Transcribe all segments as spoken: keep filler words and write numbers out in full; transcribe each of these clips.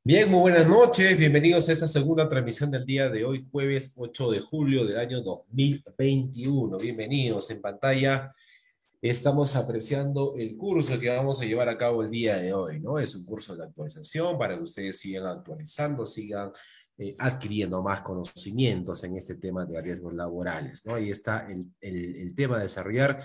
Bien, muy buenas noches, bienvenidos a esta segunda transmisión del día de hoy, jueves ocho de julio del año dos mil veintiuno. Bienvenidos en pantalla. Estamos apreciando el curso que vamos a llevar a cabo el día de hoy, ¿no? Es un curso de actualización para que ustedes sigan actualizando, sigan eh, adquiriendo más conocimientos en este tema de riesgos laborales, ¿no? Ahí está el, el, el tema de desarrollar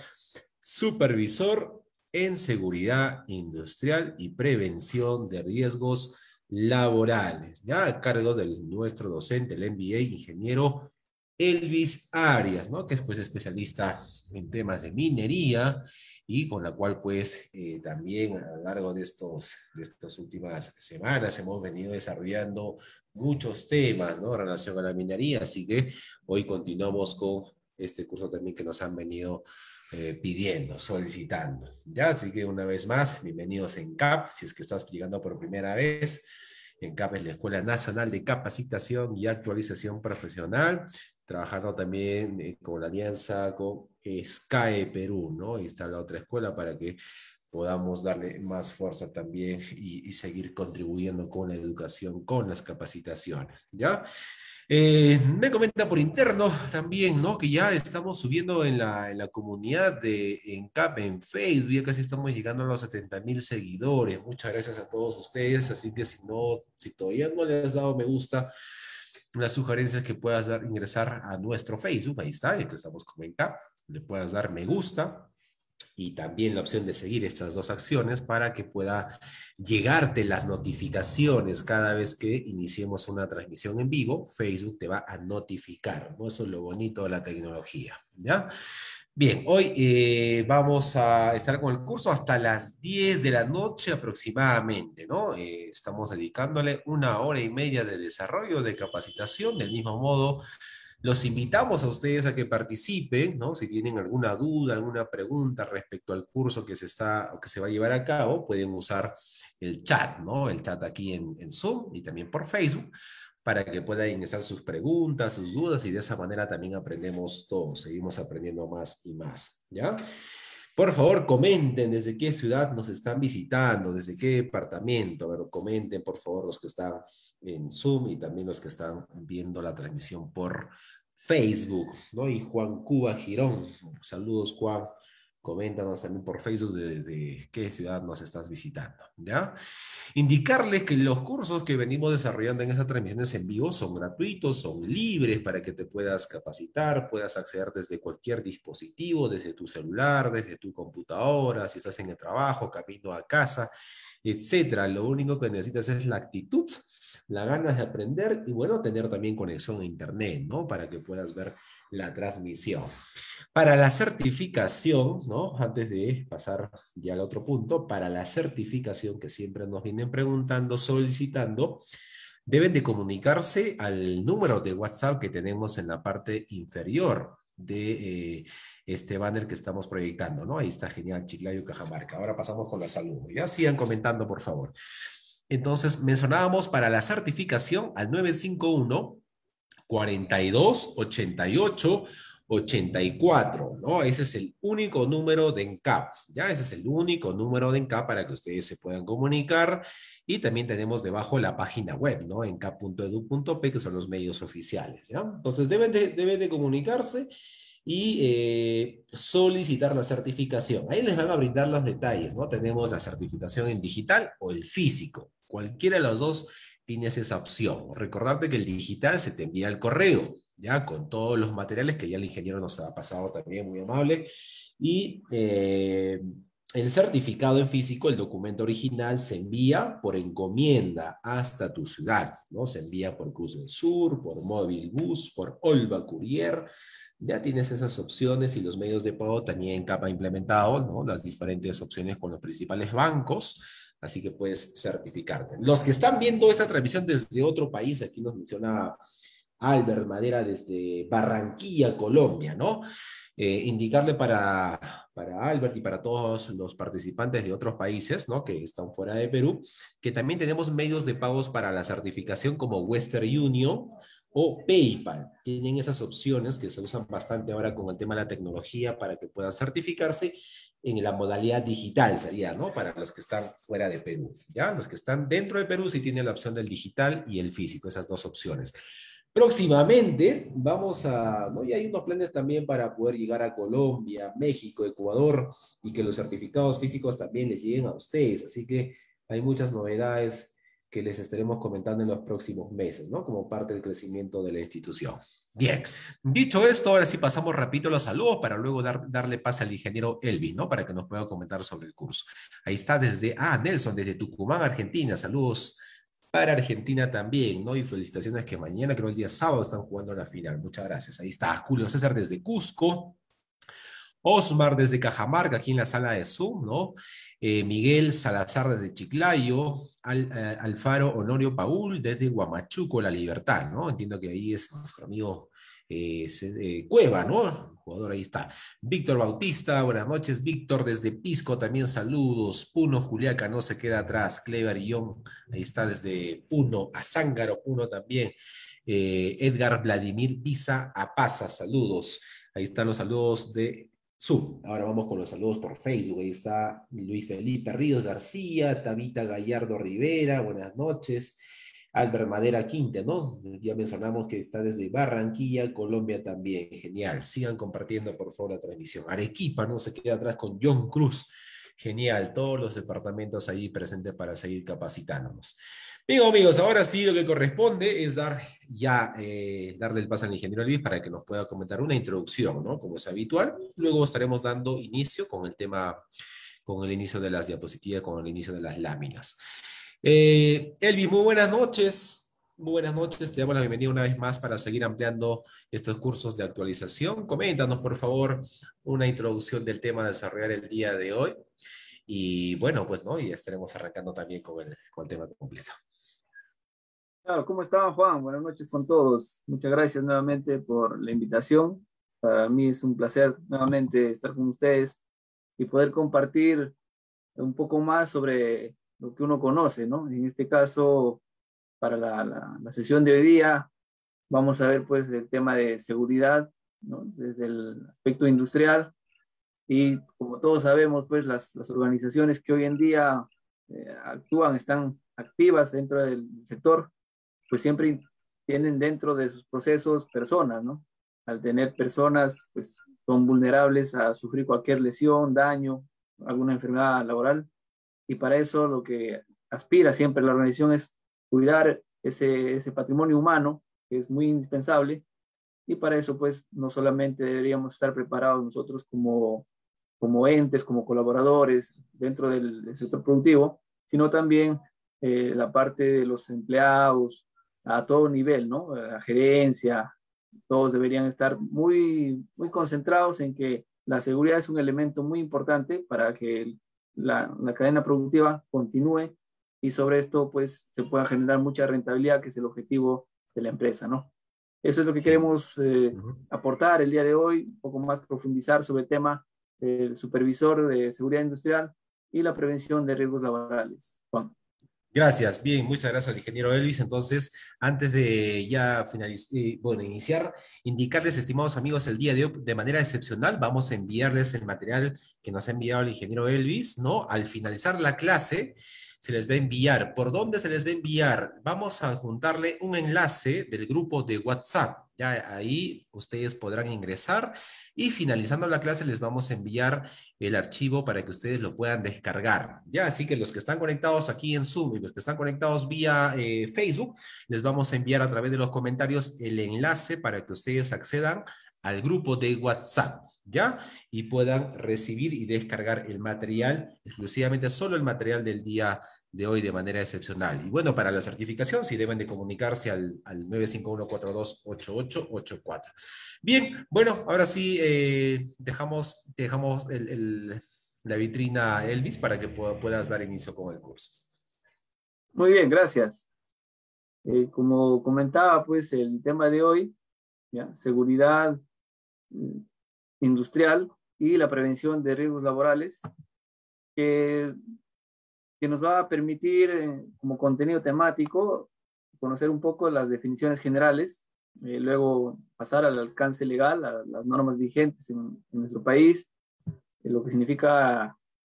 supervisor en seguridad industrial y prevención de riesgos laborales, ya a cargo de nuestro docente, el M B A, ingeniero Elvis Arias, ¿no? Que es pues especialista en temas de minería y con la cual pues eh, también a lo largo de estos de estas últimas semanas hemos venido desarrollando muchos temas, ¿no? En relación a la minería, así que hoy continuamos con este curso también que nos han venido eh, pidiendo, solicitando, ¿ya? Así que una vez más, bienvenidos en C A P, si es que estás llegando por primera vez. En C A P es la Escuela Nacional de Capacitación y Actualización Profesional, trabajando también eh, con la alianza con SCAE Perú, ¿no? Y está la otra escuela para que podamos darle más fuerza también y, y seguir contribuyendo con la educación, con las capacitaciones, ¿ya? Eh, me comenta por interno también, ¿no? Que ya estamos subiendo en la, en la comunidad de ENCAP en Facebook, ya casi estamos llegando a los setenta mil seguidores. Muchas gracias a todos ustedes, así que si no, si todavía no le has dado me gusta, las sugerencias que puedas dar, ingresar a nuestro Facebook, ahí está, que estamos como ENCAP, le puedas dar me gusta, y también la opción de seguir estas dos acciones para que pueda llegarte las notificaciones cada vez que iniciemos una transmisión en vivo. Facebook te va a notificar, ¿no? Eso es lo bonito de la tecnología, ¿ya? Bien, hoy eh, vamos a estar con el curso hasta las diez de la noche aproximadamente, ¿no? Eh, estamos dedicándole una hora y media de desarrollo, de capacitación, del mismo modo los invitamos a ustedes a que participen, ¿no? Si tienen alguna duda, alguna pregunta respecto al curso que se está o que se va a llevar a cabo, pueden usar el chat, ¿no? El chat aquí en, en Zoom y también por Facebook para que puedan ingresar sus preguntas, sus dudas y de esa manera también aprendemos todos, seguimos aprendiendo más y más, ¿ya? Por favor, comenten desde qué ciudad nos están visitando, desde qué departamento. Pero comenten, por favor, los que están en Zoom y también los que están viendo la transmisión por Facebook, ¿no? Y Juan Cuba Girón. Saludos, Juan. Coméntanos también por Facebook desde qué ciudad nos estás visitando, ¿ya? Indicarles que los cursos que venimos desarrollando en estas transmisiones en vivo son gratuitos, son libres para que te puedas capacitar, puedas acceder desde cualquier dispositivo, desde tu celular, desde tu computadora, si estás en el trabajo, camino a casa, etcétera. Lo único que necesitas es la actitud, la ganas de aprender y bueno, tener también conexión a internet, ¿no? Para que puedas ver la transmisión. Para la certificación, ¿no? Antes de pasar ya al otro punto, para la certificación que siempre nos vienen preguntando, solicitando, deben de comunicarse al número de WhatsApp que tenemos en la parte inferior de eh, este banner que estamos proyectando, ¿no? Ahí está genial, Chiclayo, Cajamarca. Ahora pasamos con la salud. Ya sigan comentando, por favor. Entonces, mencionábamos para la certificación al nueve cinco uno cuarenta y dos ochenta y ocho ochenta y cuatro, ¿no? Ese es el único número de ENCAP, ¿ya? Ese es el único número de ENCAP para que ustedes se puedan comunicar. Y también tenemos debajo la página web, ¿no? encap punto edu punto pe, que son los medios oficiales, ¿ya? Entonces deben de, deben de comunicarse y eh, solicitar la certificación. Ahí les van a brindar los detalles, ¿no? Tenemos la certificación en digital o el físico. Cualquiera de los dos tienes esa opción. Recordarte que el digital se te envía al correo, ya con todos los materiales que ya el ingeniero nos ha pasado también, muy amable. Y eh, el certificado en físico, el documento original, se envía por encomienda hasta tu ciudad, ¿no? Se envía por Cruz del Sur, por Móvil Bus, por Olva Courier. Ya tienes esas opciones y los medios de pago también capa implementado, ¿no? Las diferentes opciones con los principales bancos, así que puedes certificarte. Los que están viendo esta transmisión desde otro país, aquí nos menciona Albert Madera desde Barranquilla, Colombia, ¿no? Eh, indicarle para, para Albert y para todos los participantes de otros países, ¿no? Que están fuera de Perú, que también tenemos medios de pagos para la certificación como Western Union o PayPal. Tienen esas opciones que se usan bastante ahora con el tema de la tecnología para que puedan certificarse en la modalidad digital sería, ¿no? Para los que están fuera de Perú, ¿ya? Los que están dentro de Perú sí tienen la opción del digital y el físico, esas dos opciones. Próximamente vamos a, ¿no? Y hay unos planes también para poder llegar a Colombia, México, Ecuador y que los certificados físicos también les lleguen a ustedes. Así que hay muchas novedades que les estaremos comentando en los próximos meses, ¿no? Como parte del crecimiento de la institución. Bien, dicho esto, ahora sí pasamos rapidito a los saludos para luego dar, darle pase al ingeniero Elvis, ¿no? Para que nos pueda comentar sobre el curso. Ahí está desde, ah, Nelson, desde Tucumán, Argentina. Saludos para Argentina también, ¿no? Y felicitaciones que mañana, creo el día sábado, están jugando la final. Muchas gracias. Ahí está Julio César desde Cusco. Osmar desde Cajamarca, aquí en la sala de Zoom, ¿no? Eh, Miguel Salazar desde Chiclayo, Al, eh, Alfaro Honorio Paul desde Huamachuco, La Libertad, ¿no? Entiendo que ahí es nuestro amigo eh, eh, Cueva, ¿no? El jugador ahí está. Víctor Bautista, buenas noches. Víctor desde Pisco, también saludos. Puno, Juliaca, no se queda atrás. Clever Young, ahí está desde Puno. Azángaro, Puno también. Eh, Edgar Vladimir Pisa Apaza, saludos. Ahí están los saludos de Zoom. Ahora vamos con los saludos por Facebook. Ahí está Luis Felipe Ríos García, Tabita Gallardo Rivera, buenas noches. Albert Madera Quinta, ¿no? Ya mencionamos que está desde Barranquilla, Colombia también. Genial. Sigan compartiendo, por favor, la transmisión. Arequipa, ¿no? Se queda atrás con John Cruz. Genial. Todos los departamentos ahí presentes para seguir capacitándonos. Bien, amigos, ahora sí lo que corresponde es dar ya, eh, darle el paso al ingeniero Luis para que nos pueda comentar una introducción, ¿no? Como es habitual. Luego estaremos dando inicio con el tema, con el inicio de las diapositivas, con el inicio de las láminas. Eh, Elvi, muy buenas noches. Muy buenas noches. Te damos la bienvenida una vez más para seguir ampliando estos cursos de actualización. Coméntanos, por favor, una introducción del tema a desarrollar el día de hoy. Y bueno, pues no, y estaremos arrancando también con el, con el tema completo. Claro, ¿cómo estaban, Juan? Buenas noches con todos. Muchas gracias nuevamente por la invitación. Para mí es un placer nuevamente estar con ustedes y poder compartir un poco más sobre lo que uno conoce, ¿no? En este caso, para la, la, la sesión de hoy día, vamos a ver pues el tema de seguridad, ¿no? Desde el aspecto industrial y como todos sabemos, pues las, las organizaciones que hoy en día eh, actúan, están activas dentro del sector, pues siempre tienen dentro de sus procesos personas, ¿no? Al tener personas, pues son vulnerables a sufrir cualquier lesión, daño, alguna enfermedad laboral. Y para eso lo que aspira siempre la organización es cuidar ese, ese patrimonio humano, que es muy indispensable. Y para eso, pues, no solamente deberíamos estar preparados nosotros como, como entes, como colaboradores dentro del, del sector productivo, sino también eh, la parte de los empleados a todo nivel, ¿no? La gerencia, todos deberían estar muy, muy concentrados en que la seguridad es un elemento muy importante para que la, la cadena productiva continúe y sobre esto pues se pueda generar mucha rentabilidad, que es el objetivo de la empresa, ¿no? Eso es lo que Genial. queremos eh, Uh-huh. aportar el día de hoy, un poco más profundizar sobre el tema del supervisor de seguridad industrial y la prevención de riesgos laborales. Juan. Gracias, bien, muchas gracias al ingeniero Elvis. Entonces, antes de ya finalizar, eh, bueno, iniciar, indicarles, estimados amigos, el día de hoy, de manera excepcional, vamos a enviarles el material que nos ha enviado el ingeniero Elvis, ¿no? Al finalizar la clase, se les va a enviar. ¿Por dónde se les va a enviar? Vamos a juntarle un enlace del grupo de WhatsApp. Ya ahí ustedes podrán ingresar y finalizando la clase les vamos a enviar el archivo para que ustedes lo puedan descargar. Ya, así que los que están conectados aquí en Zoom y los que están conectados vía eh, Facebook, les vamos a enviar a través de los comentarios el enlace para que ustedes accedan al grupo de WhatsApp, ¿ya? Y puedan recibir y descargar el material, exclusivamente solo el material del día de hoy de manera excepcional. Y bueno, para la certificación, sí deben de comunicarse al, al nueve cinco uno, cuatro dos ocho ocho ocho cuatro. Bien, bueno, ahora sí eh, dejamos, dejamos el, el, la vitrina, Elvis, para que pueda, puedas dar inicio con el curso. Muy bien, gracias. Eh, como comentaba, pues el tema de hoy, ¿ya? Seguridad eh, industrial y la prevención de riesgos laborales, que, que nos va a permitir, eh, como contenido temático, conocer un poco las definiciones generales, eh, luego pasar al alcance legal, a las normas vigentes en, en nuestro país, lo que significa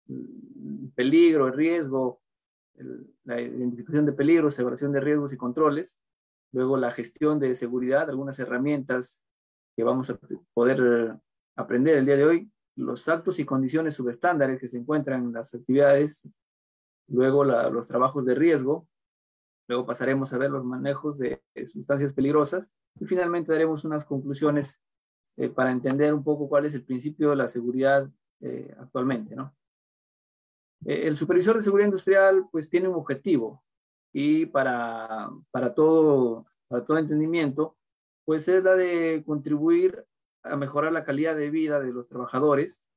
el peligro, el riesgo, el, la identificación de peligros, evaluación de riesgos y controles. Luego la gestión de seguridad, algunas herramientas que vamos a poder aprender el día de hoy, los actos y condiciones subestándares que se encuentran en las actividades, luego la, los trabajos de riesgo, luego pasaremos a ver los manejos de, de sustancias peligrosas y finalmente daremos unas conclusiones eh, para entender un poco cuál es el principio de la seguridad eh, actualmente, ¿no? Eh, el supervisor de seguridad industrial pues tiene un objetivo y para, para, todo, para todo entendimiento pues es la de contribuir a mejorar la calidad de vida de los trabajadores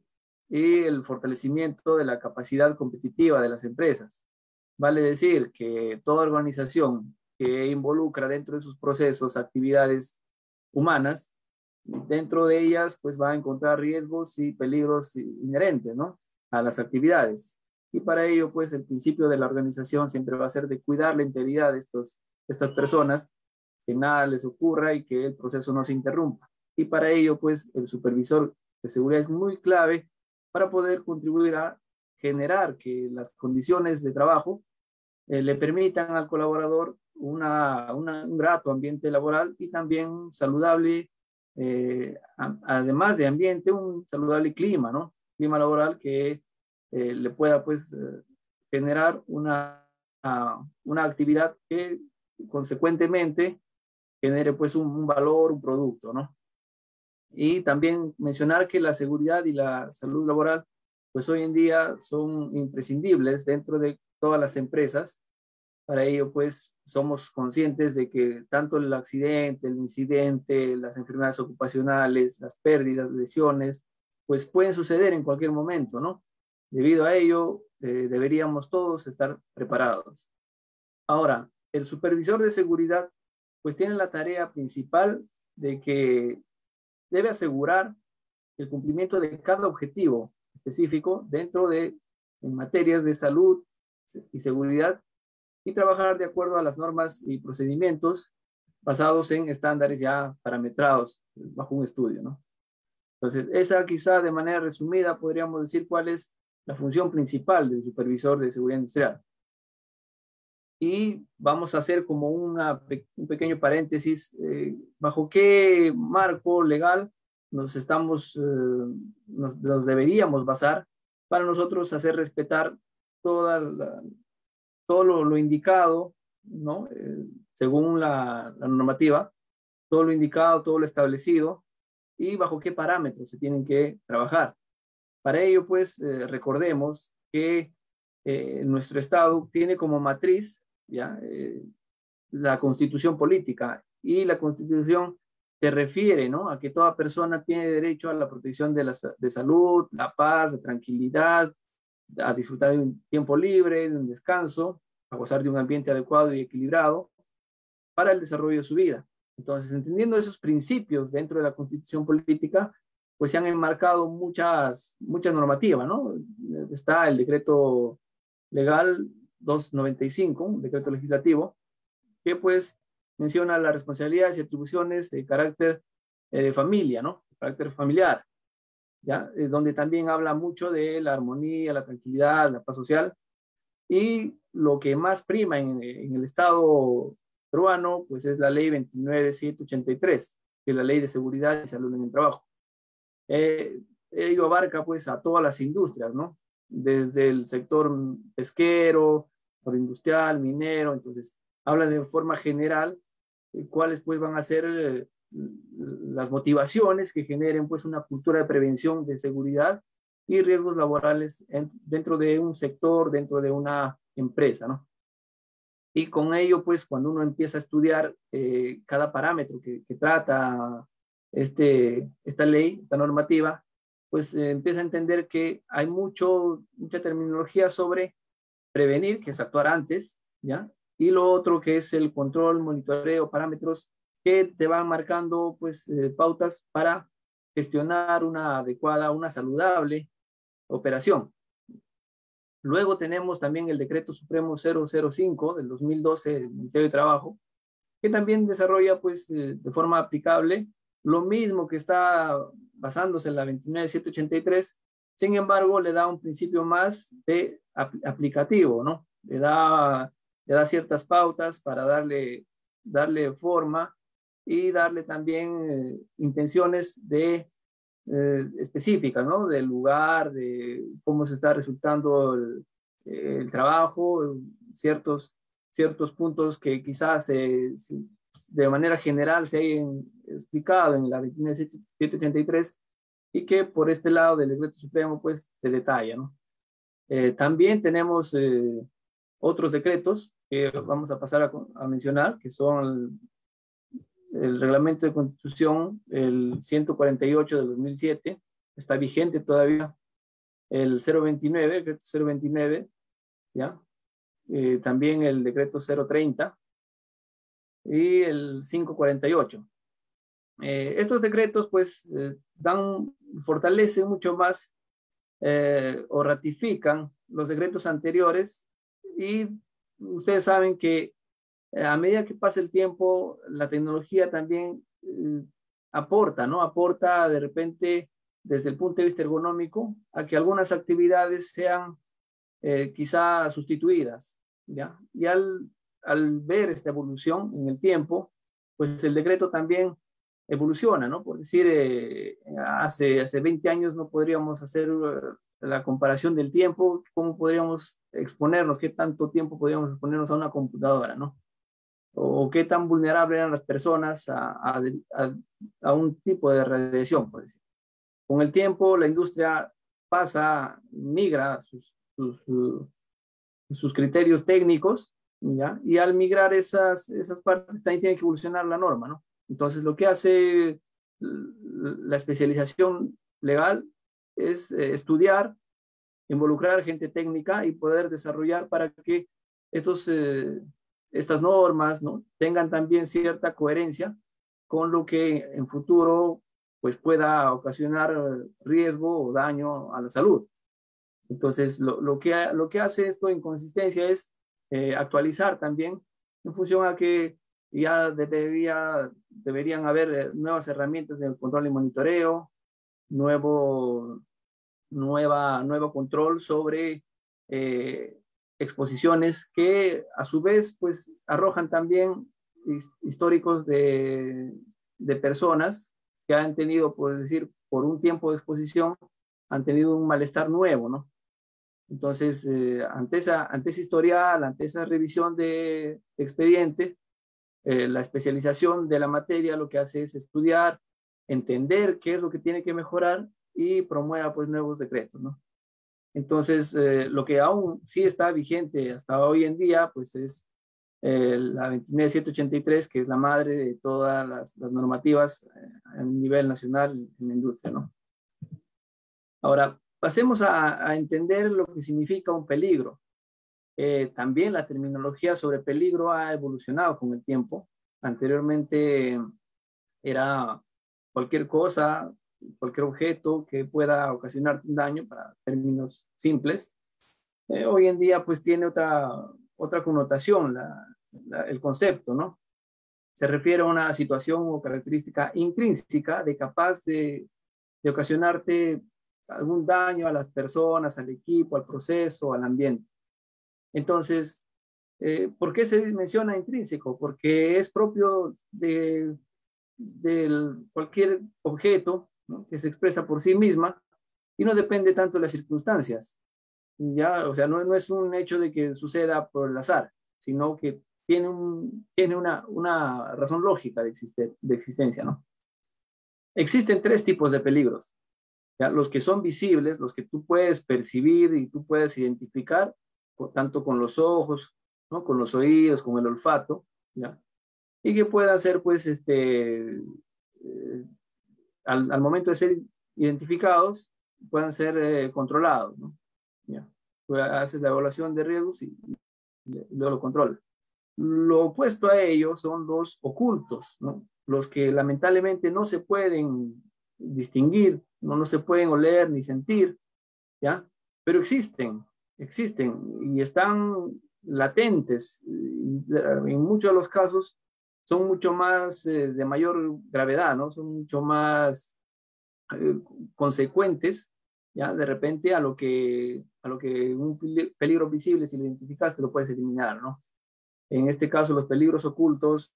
y el fortalecimiento de la capacidad competitiva de las empresas. Vale decir que toda organización que involucra dentro de sus procesos actividades humanas, dentro de ellas pues va a encontrar riesgos y peligros inherentes, ¿no?, a las actividades. Y para ello pues el principio de la organización siempre va a ser de cuidar la integridad de estos, estas personas, que nada les ocurra y que el proceso no se interrumpa. Y para ello pues el supervisor de seguridad es muy clave para poder contribuir a generar que las condiciones de trabajo eh, le permitan al colaborador una, una, un grato ambiente laboral y también saludable, eh, a, además de ambiente, un saludable clima, ¿no? Clima laboral que eh, le pueda pues eh, generar una, uh, una actividad que consecuentemente genere pues un, un valor, un producto, ¿no? Y también mencionar que la seguridad y la salud laboral, pues hoy en día son imprescindibles dentro de todas las empresas. Para ello, pues somos conscientes de que tanto el accidente, el incidente, las enfermedades ocupacionales, las pérdidas, lesiones, pues pueden suceder en cualquier momento, ¿no? Debido a ello, eh, deberíamos todos estar preparados. Ahora, el supervisor de seguridad, pues tiene la tarea principal de que debe asegurar el cumplimiento de cada objetivo específico dentro de en materias de salud y seguridad y trabajar de acuerdo a las normas y procedimientos basados en estándares ya parametrados bajo un estudio, ¿no? Entonces, esa quizá de manera resumida podríamos decir cuál es la función principal del supervisor de seguridad industrial. Y vamos a hacer como una, un pequeño paréntesis, eh, bajo qué marco legal nos estamos, eh, nos, nos deberíamos basar para nosotros hacer respetar toda la, todo lo, lo indicado, ¿no? Eh, según la, la normativa, todo lo indicado, todo lo establecido y bajo qué parámetros se tienen que trabajar. Para ello, pues, eh, recordemos que eh, nuestro Estado tiene como matriz ¿ya? Eh, la Constitución política, y la Constitución se refiere, ¿no?, a que toda persona tiene derecho a la protección de, la, de salud, la paz, la tranquilidad, a disfrutar de un tiempo libre, de un descanso, a gozar de un ambiente adecuado y equilibrado para el desarrollo de su vida. Entonces, entendiendo esos principios dentro de la Constitución política, pues se han enmarcado muchas, muchas normativas, ¿no? Está el decreto legal doscientos noventa y cinco, un decreto legislativo, que pues menciona las responsabilidades y atribuciones de carácter eh, de familia, ¿no? De carácter familiar, ¿ya? Eh, donde también habla mucho de la armonía, la tranquilidad, la paz social, y lo que más prima en, en el Estado peruano, pues es la ley veintinueve mil setecientos ochenta y tres, que es la ley de seguridad y salud en el trabajo. Eh, ello abarca pues a todas las industrias, ¿no? Desde el sector pesquero, agroindustrial, minero. Entonces habla de forma general eh, cuáles pues van a ser eh, las motivaciones que generen pues una cultura de prevención de seguridad y riesgos laborales en, dentro de un sector, dentro de una empresa, ¿no? Y con ello pues cuando uno empieza a estudiar eh, cada parámetro que, que trata este, esta ley, esta normativa, pues eh, empieza a entender que hay mucho, mucha terminología sobre prevenir, que es actuar antes, ¿ya? Y lo otro que es el control, monitoreo, parámetros que te van marcando, pues, eh, pautas para gestionar una adecuada, una saludable operación. Luego tenemos también el Decreto Supremo cero cero cinco del dos mil doce del Ministerio de Trabajo, que también desarrolla, pues, eh, de forma aplicable lo mismo que está basándose en la veintinueve mil setecientos ochenta y tres, Sin embargo, le da un principio más de ap aplicativo, ¿no? Le da, le da ciertas pautas para darle, darle forma y darle también eh, intenciones de, eh, específicas, ¿no? Del lugar, de cómo se está resultando el, el trabajo, ciertos, ciertos puntos que quizás eh, de manera general se hayan explicado en la veintinueve mil setecientos ochenta y tres y que por este lado del decreto supremo pues se detalla, ¿no? Eh, también tenemos eh, otros decretos que vamos a pasar a, a mencionar, que son el, el reglamento de constitución, el ciento cuarenta y ocho de dos mil siete, está vigente todavía, el cero veintinueve, el decreto cero veintinueve, ¿ya? Eh, también el decreto cero treinta y el quinientos cuarenta y ocho. Eh, estos decretos pues eh, dan, fortalecen mucho más eh, o ratifican los decretos anteriores y ustedes saben que eh, a medida que pasa el tiempo la tecnología también eh, aporta, ¿no? Aporta de repente desde el punto de vista ergonómico a que algunas actividades sean eh, quizá sustituidas, ¿ya? Y al, al ver esta evolución en el tiempo, pues el decreto también evoluciona, ¿no? Por decir, eh, hace, hace veinte años no podríamos hacer uh, la comparación del tiempo, cómo podríamos exponernos, qué tanto tiempo podríamos exponernos a una computadora, ¿no? O qué tan vulnerables eran las personas a, a, a, a un tipo de radiación, por decir. Con el tiempo, la industria pasa, migra sus, sus, sus, sus criterios técnicos, ¿ya? Y al migrar esas, esas partes también tiene que evolucionar la norma, ¿no? Entonces, lo que hace la especialización legal es eh, estudiar, involucrar gente técnica y poder desarrollar para que estos, eh, estas normas, ¿no? Tengan también cierta coherencia con lo que en futuro pues, pueda ocasionar riesgo o daño a la salud. Entonces, lo, lo, que, lo que hace esto en consistencia es eh, actualizar también en función a que ya debería, deberían haber nuevas herramientas de control y monitoreo, nuevo, nueva, nuevo control sobre eh, exposiciones que a su vez pues arrojan también históricos de, de personas que han tenido, por decir, por un tiempo de exposición, han tenido un malestar nuevo, ¿no? Entonces, eh, ante, esa, ante ese historial, ante esa revisión de expediente, eh, la especialización de la materia lo que hace es estudiar, entender qué es lo que tiene que mejorar y promueva pues nuevos decretos, ¿no? Entonces, eh, lo que aún sí está vigente hasta hoy en día, pues es eh, la veintinueve mil setecientos ochenta y tres, que es la madre de todas las, las normativas eh, a nivel nacional en la industria, ¿no? Ahora, pasemos a, a entender lo que significa un peligro. Eh, también la terminología sobre peligro ha evolucionado con el tiempo. Anteriormente era cualquier cosa, cualquier objeto que pueda ocasionar un daño, para términos simples. Eh, hoy en día pues tiene otra, otra connotación la, la, el concepto, ¿no? Se refiere a una situación o característica intrínseca de capaz de, de ocasionarte algún daño a las personas, al equipo, al proceso, al ambiente. Entonces, eh, ¿por qué se menciona intrínseco? Porque es propio de, de cualquier objeto, ¿no? Que se expresa por sí misma y no depende tanto de las circunstancias. ¿Ya? O sea, no, no es un hecho de que suceda por el azar, sino que tiene, un, tiene una, una razón lógica de, existe, de existencia, ¿no? Existen tres tipos de peligros. ¿Ya? Los que son visibles, los que tú puedes percibir y tú puedes identificar, por, tanto con los ojos, ¿no? Con los oídos, con el olfato, ¿ya? Y que puedan ser, pues, este, eh, al, al momento de ser identificados, puedan ser eh, controlados, ¿no? ¿Ya? Tú haces la evaluación de riesgos y, y luego lo controlas. Lo opuesto a ello son los ocultos, ¿no? Los que lamentablemente no se pueden distinguir, no, no se pueden oler ni sentir, ¿ya? Pero existen, existen y están latentes. En muchos de los casos son mucho más eh, de mayor gravedad, ¿no? Son mucho más eh, consecuentes ya de repente a lo que, a lo que un peligro visible, si lo identificaste, lo puedes eliminar, ¿no? En este caso, los peligros ocultos,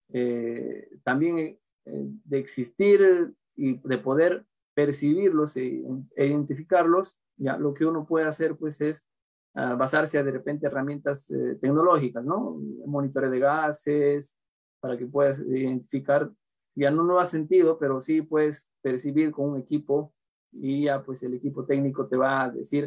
eh, también eh, de existir y de poder percibirlos e, e identificarlos, ya lo que uno puede hacer pues es uh, basarse a de repente herramientas eh, tecnológicas, ¿no? Monitoreo de gases, para que puedas identificar, ya no, no ha sentido, pero sí puedes percibir con un equipo y ya pues el equipo técnico te va a decir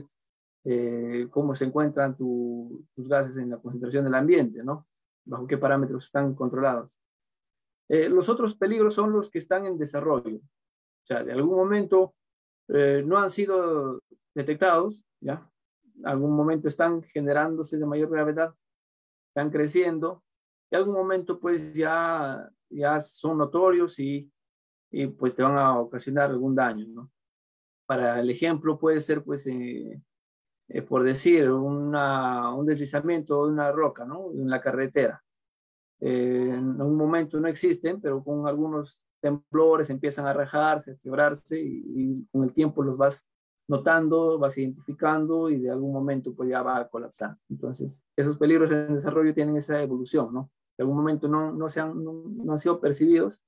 eh, cómo se encuentran tu, tus gases en la concentración del ambiente, ¿no? Bajo qué parámetros están controlados. Eh, los otros peligros son los que están en desarrollo. O sea, de algún momento eh, no han sido detectados, ¿ya? Algún momento están generándose de mayor gravedad, están creciendo, y algún momento pues ya, ya son notorios y, y pues te van a ocasionar algún daño, ¿no? Para el ejemplo puede ser pues eh, eh, por decir, una, un deslizamiento de una roca, ¿no? En la carretera. Eh, en un momento no existen, pero con algunos temblores empiezan a rajarse, a quebrarse y, y con el tiempo los vas notando, vas identificando y de algún momento pues ya va a colapsar. Entonces, esos peligros en desarrollo tienen esa evolución, ¿no? En algún momento no, no, se han, no, no han sido percibidos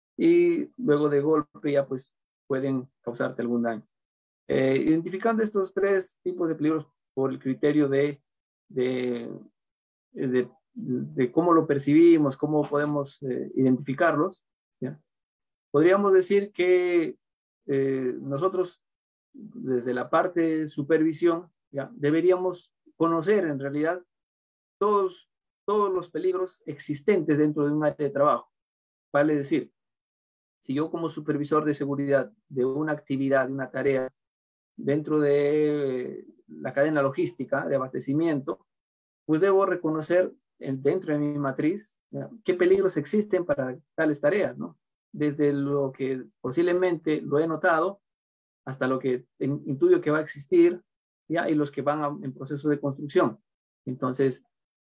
y luego de golpe ya pues pueden causarte algún daño. Eh, identificando estos tres tipos de peligros por el criterio de, de, de, de cómo lo percibimos, cómo podemos eh, identificarlos, ¿ya? Podríamos decir que eh, nosotros, desde la parte de supervisión, ¿ya? Deberíamos conocer en realidad todos, todos los peligros existentes dentro de un área de trabajo. Vale decir, si yo como supervisor de seguridad de una actividad, de una tarea, dentro de la cadena logística de abastecimiento, pues debo reconocer dentro de mi matriz, ¿ya? Qué peligros existen para tales tareas, ¿no? Desde lo que posiblemente lo he notado hasta lo que intuyo que va a existir, ¿ya? Y los que van a, en proceso de construcción. Entonces,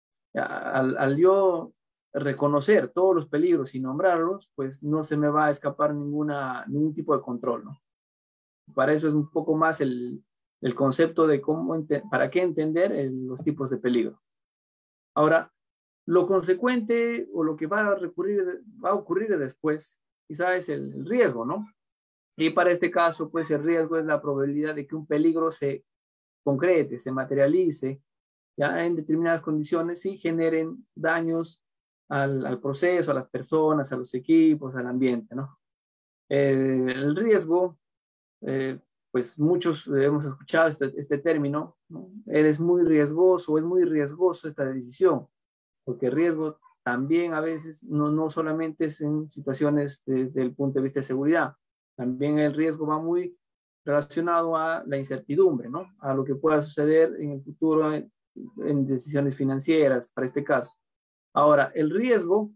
al, al yo reconocer todos los peligros y nombrarlos, pues no se me va a escapar ninguna, ningún tipo de control, ¿no? Para eso es un poco más el, el concepto de cómo, para qué entender el, los tipos de peligro. Ahora, lo consecuente o lo que va a, recurrir, va a ocurrir después, quizá es el, el riesgo, ¿no? Y para este caso, pues el riesgo es la probabilidad de que un peligro se concrete, se materialice, ya en determinadas condiciones y generen daños al, al proceso, a las personas, a los equipos, al ambiente, ¿no? Eh, el riesgo, eh, pues muchos hemos escuchado este, este término, ¿no? Eres muy riesgoso, es muy riesgoso esta decisión, porque riesgo también a veces no, no solamente es en situaciones desde el punto de vista de seguridad, también el riesgo va muy relacionado a la incertidumbre, ¿no? A lo que pueda suceder en el futuro en, en decisiones financieras, para este caso. Ahora, el riesgo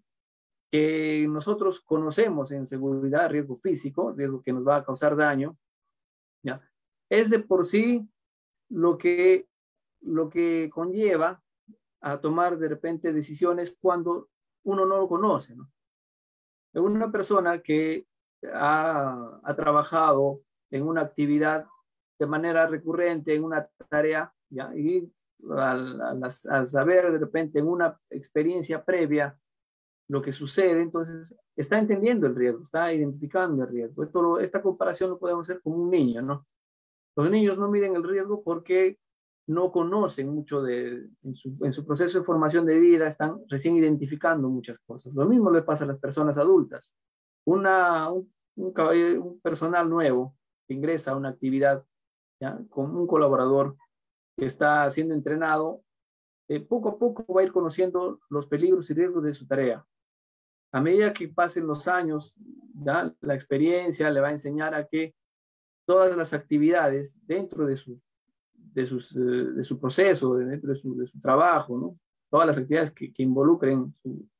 que nosotros conocemos en seguridad, riesgo físico, riesgo que nos va a causar daño, ¿ya? Es de por sí lo que, lo que conlleva a tomar de repente decisiones cuando uno no lo conoce, ¿no? Una persona que ha, ha trabajado en una actividad de manera recurrente, en una tarea, ¿ya? Y al, al, al saber de repente en una experiencia previa lo que sucede, entonces está entendiendo el riesgo, está identificando el riesgo. Esto lo, esta comparación lo podemos hacer con un niño, ¿no? Los niños no miden el riesgo porque no conocen mucho de, en su, en su proceso de formación de vida, están recién identificando muchas cosas. Lo mismo le pasa a las personas adultas. Una, un, un, un personal nuevo que ingresa a una actividad, ¿ya? Con un colaborador que está siendo entrenado, eh, poco a poco va a ir conociendo los peligros y riesgos de su tarea. A medida que pasen los años, ¿ya? La experiencia le va a enseñar a que todas las actividades dentro de su, de sus, de su proceso, dentro de su, de su trabajo, ¿no? Todas las actividades que, que involucren su,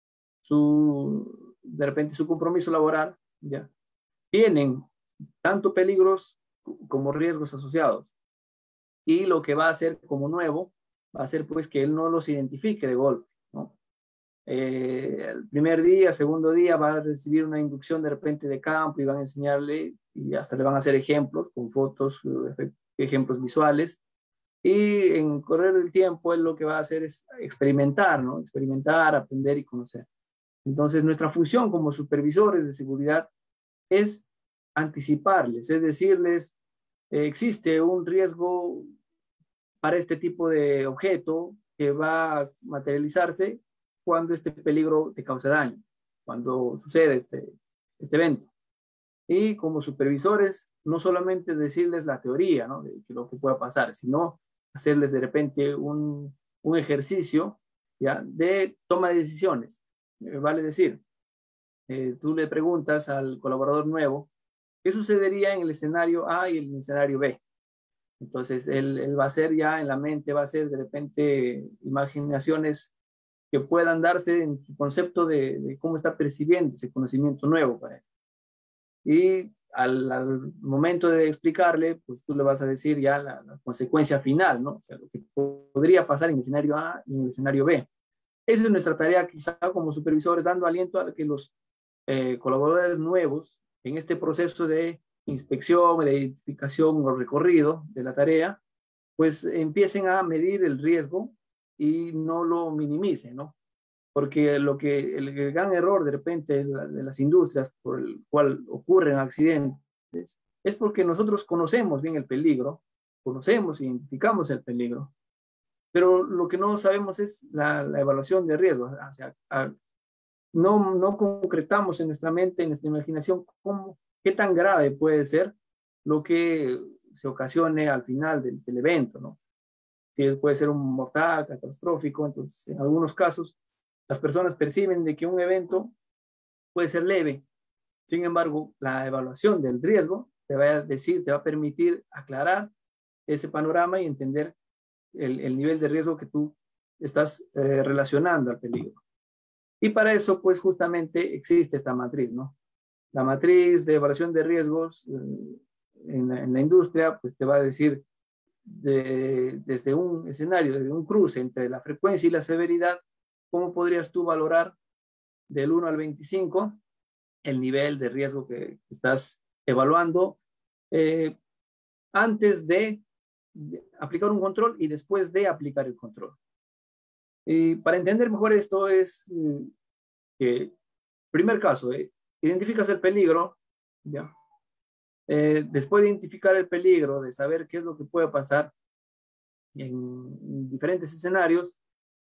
su, de repente su compromiso laboral, ¿ya? Tienen tanto peligros como riesgos asociados. Y lo que va a hacer como nuevo va a ser pues que él no los identifique de golpe, ¿no? Eh, el primer día, segundo día va a recibir una inducción de repente de campo y van a enseñarle y hasta le van a hacer ejemplos con fotos, ejemplos visuales. Y en correr el tiempo, él lo que va a hacer es experimentar, ¿no? Experimentar, aprender y conocer. Entonces, nuestra función como supervisores de seguridad es anticiparles, es decirles, eh, existe un riesgo para este tipo de objeto que va a materializarse cuando este peligro te cause daño, cuando sucede este, este evento. Y como supervisores, no solamente decirles la teoría, ¿no? De lo que pueda pasar, sino hacerles de repente un, un ejercicio, ¿ya? De toma de decisiones. Eh, vale decir, eh, tú le preguntas al colaborador nuevo, ¿qué sucedería en el escenario A y el escenario B? Entonces, él, él va a hacer ya en la mente, va a hacer de repente imaginaciones que puedan darse en su concepto de, de cómo está percibiendo ese conocimiento nuevo para él. Y al, al momento de explicarle, pues tú le vas a decir ya la, la consecuencia final, ¿no? O sea, lo que podría pasar en el escenario A y en el escenario B. Esa es nuestra tarea quizá como supervisores, dando aliento a que los eh, colaboradores nuevos en este proceso de inspección, de identificación o recorrido de la tarea, pues empiecen a medir el riesgo y no lo minimicen, ¿no? Porque lo que, el, el gran error de repente de, la, de las industrias por el cual ocurren accidentes es porque nosotros conocemos bien el peligro, conocemos, identificamos el peligro, pero lo que no sabemos es la, la evaluación de riesgo. O sea, a, no, no concretamos en nuestra mente, en nuestra imaginación, cómo, qué tan grave puede ser lo que se ocasione al final del, del evento, ¿no? Si puede ser un mortal, catastrófico. Entonces, en algunos casos, las personas perciben de que un evento puede ser leve. Sin embargo, la evaluación del riesgo te va a decir, te va a permitir aclarar ese panorama y entender el, el nivel de riesgo que tú estás eh, relacionando al peligro. Y para eso, pues justamente existe esta matriz, ¿no? La matriz de evaluación de riesgos eh, en, la, en la industria, pues te va a decir de, desde un escenario, desde un cruce entre la frecuencia y la severidad, ¿cómo podrías tú valorar del uno al veinticinco el nivel de riesgo que estás evaluando eh, antes de, de aplicar un control y después de aplicar el control? Y para entender mejor esto es eh, que, primer caso, eh, identificas el peligro, ¿ya? Eh, después de identificar el peligro, de saber qué es lo que puede pasar en, en diferentes escenarios,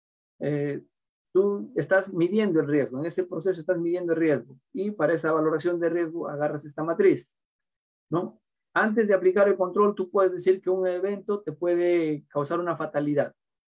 eh, tú estás midiendo el riesgo. En ese proceso estás midiendo el riesgo. Y para esa valoración de riesgo agarras esta matriz, ¿no? Antes de aplicar el control, tú puedes decir que un evento te puede causar una fatalidad.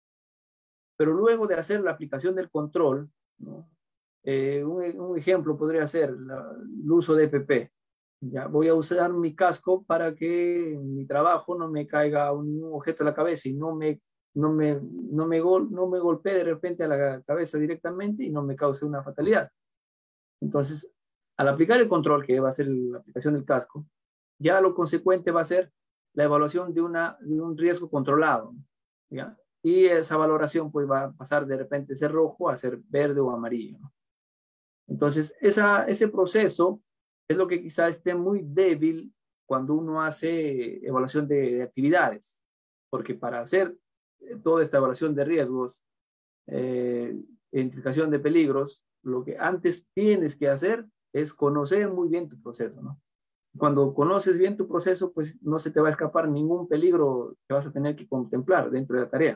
Pero luego de hacer la aplicación del control, ¿no? Eh, un, un ejemplo podría ser la, el uso de E P P. Ya voy a usar mi casco para que en mi trabajo no me caiga un objeto a la cabeza y no me, no me, no me, gol, no me golpee de repente a la cabeza directamente y no me cause una fatalidad. Entonces, al aplicar el control, que va a ser la aplicación del casco, ya lo consecuente va a ser la evaluación de, una, de un riesgo controlado, ¿ya? Y esa valoración pues va a pasar de repente de ser rojo a ser verde o amarillo, ¿no? Entonces, esa, ese proceso es lo que quizá esté muy débil cuando uno hace evaluación de, de actividades, porque para hacer toda esta evaluación de riesgos, eh, identificación de peligros, lo que antes tienes que hacer es conocer muy bien tu proceso, ¿no? Cuando conoces bien tu proceso, pues no se te va a escapar ningún peligro que vas a tener que contemplar dentro de la tarea.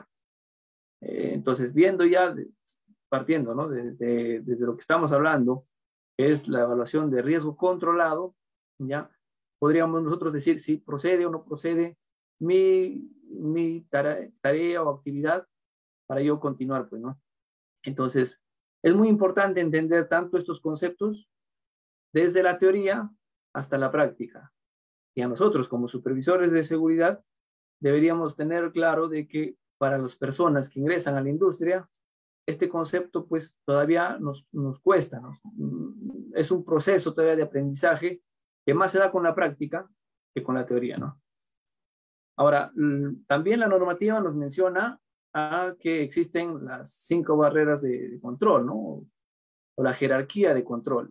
Eh, entonces, viendo ya, partiendo, ¿no? Desde, desde lo que estamos hablando, que es la evaluación de riesgo controlado, ya podríamos nosotros decir si procede o no procede mi, mi tarea, tarea o actividad para yo continuar, pues, ¿no? Entonces, es muy importante entender tanto estos conceptos desde la teoría hasta la práctica. Y a nosotros, como supervisores de seguridad, deberíamos tener claro de que para las personas que ingresan a la industria, este concepto pues todavía nos, nos cuesta, ¿no? Es un proceso todavía de aprendizaje que más se da con la práctica que con la teoría, ¿no? Ahora, también la normativa nos menciona a que existen las cinco barreras de, de control, ¿no? O la jerarquía de control.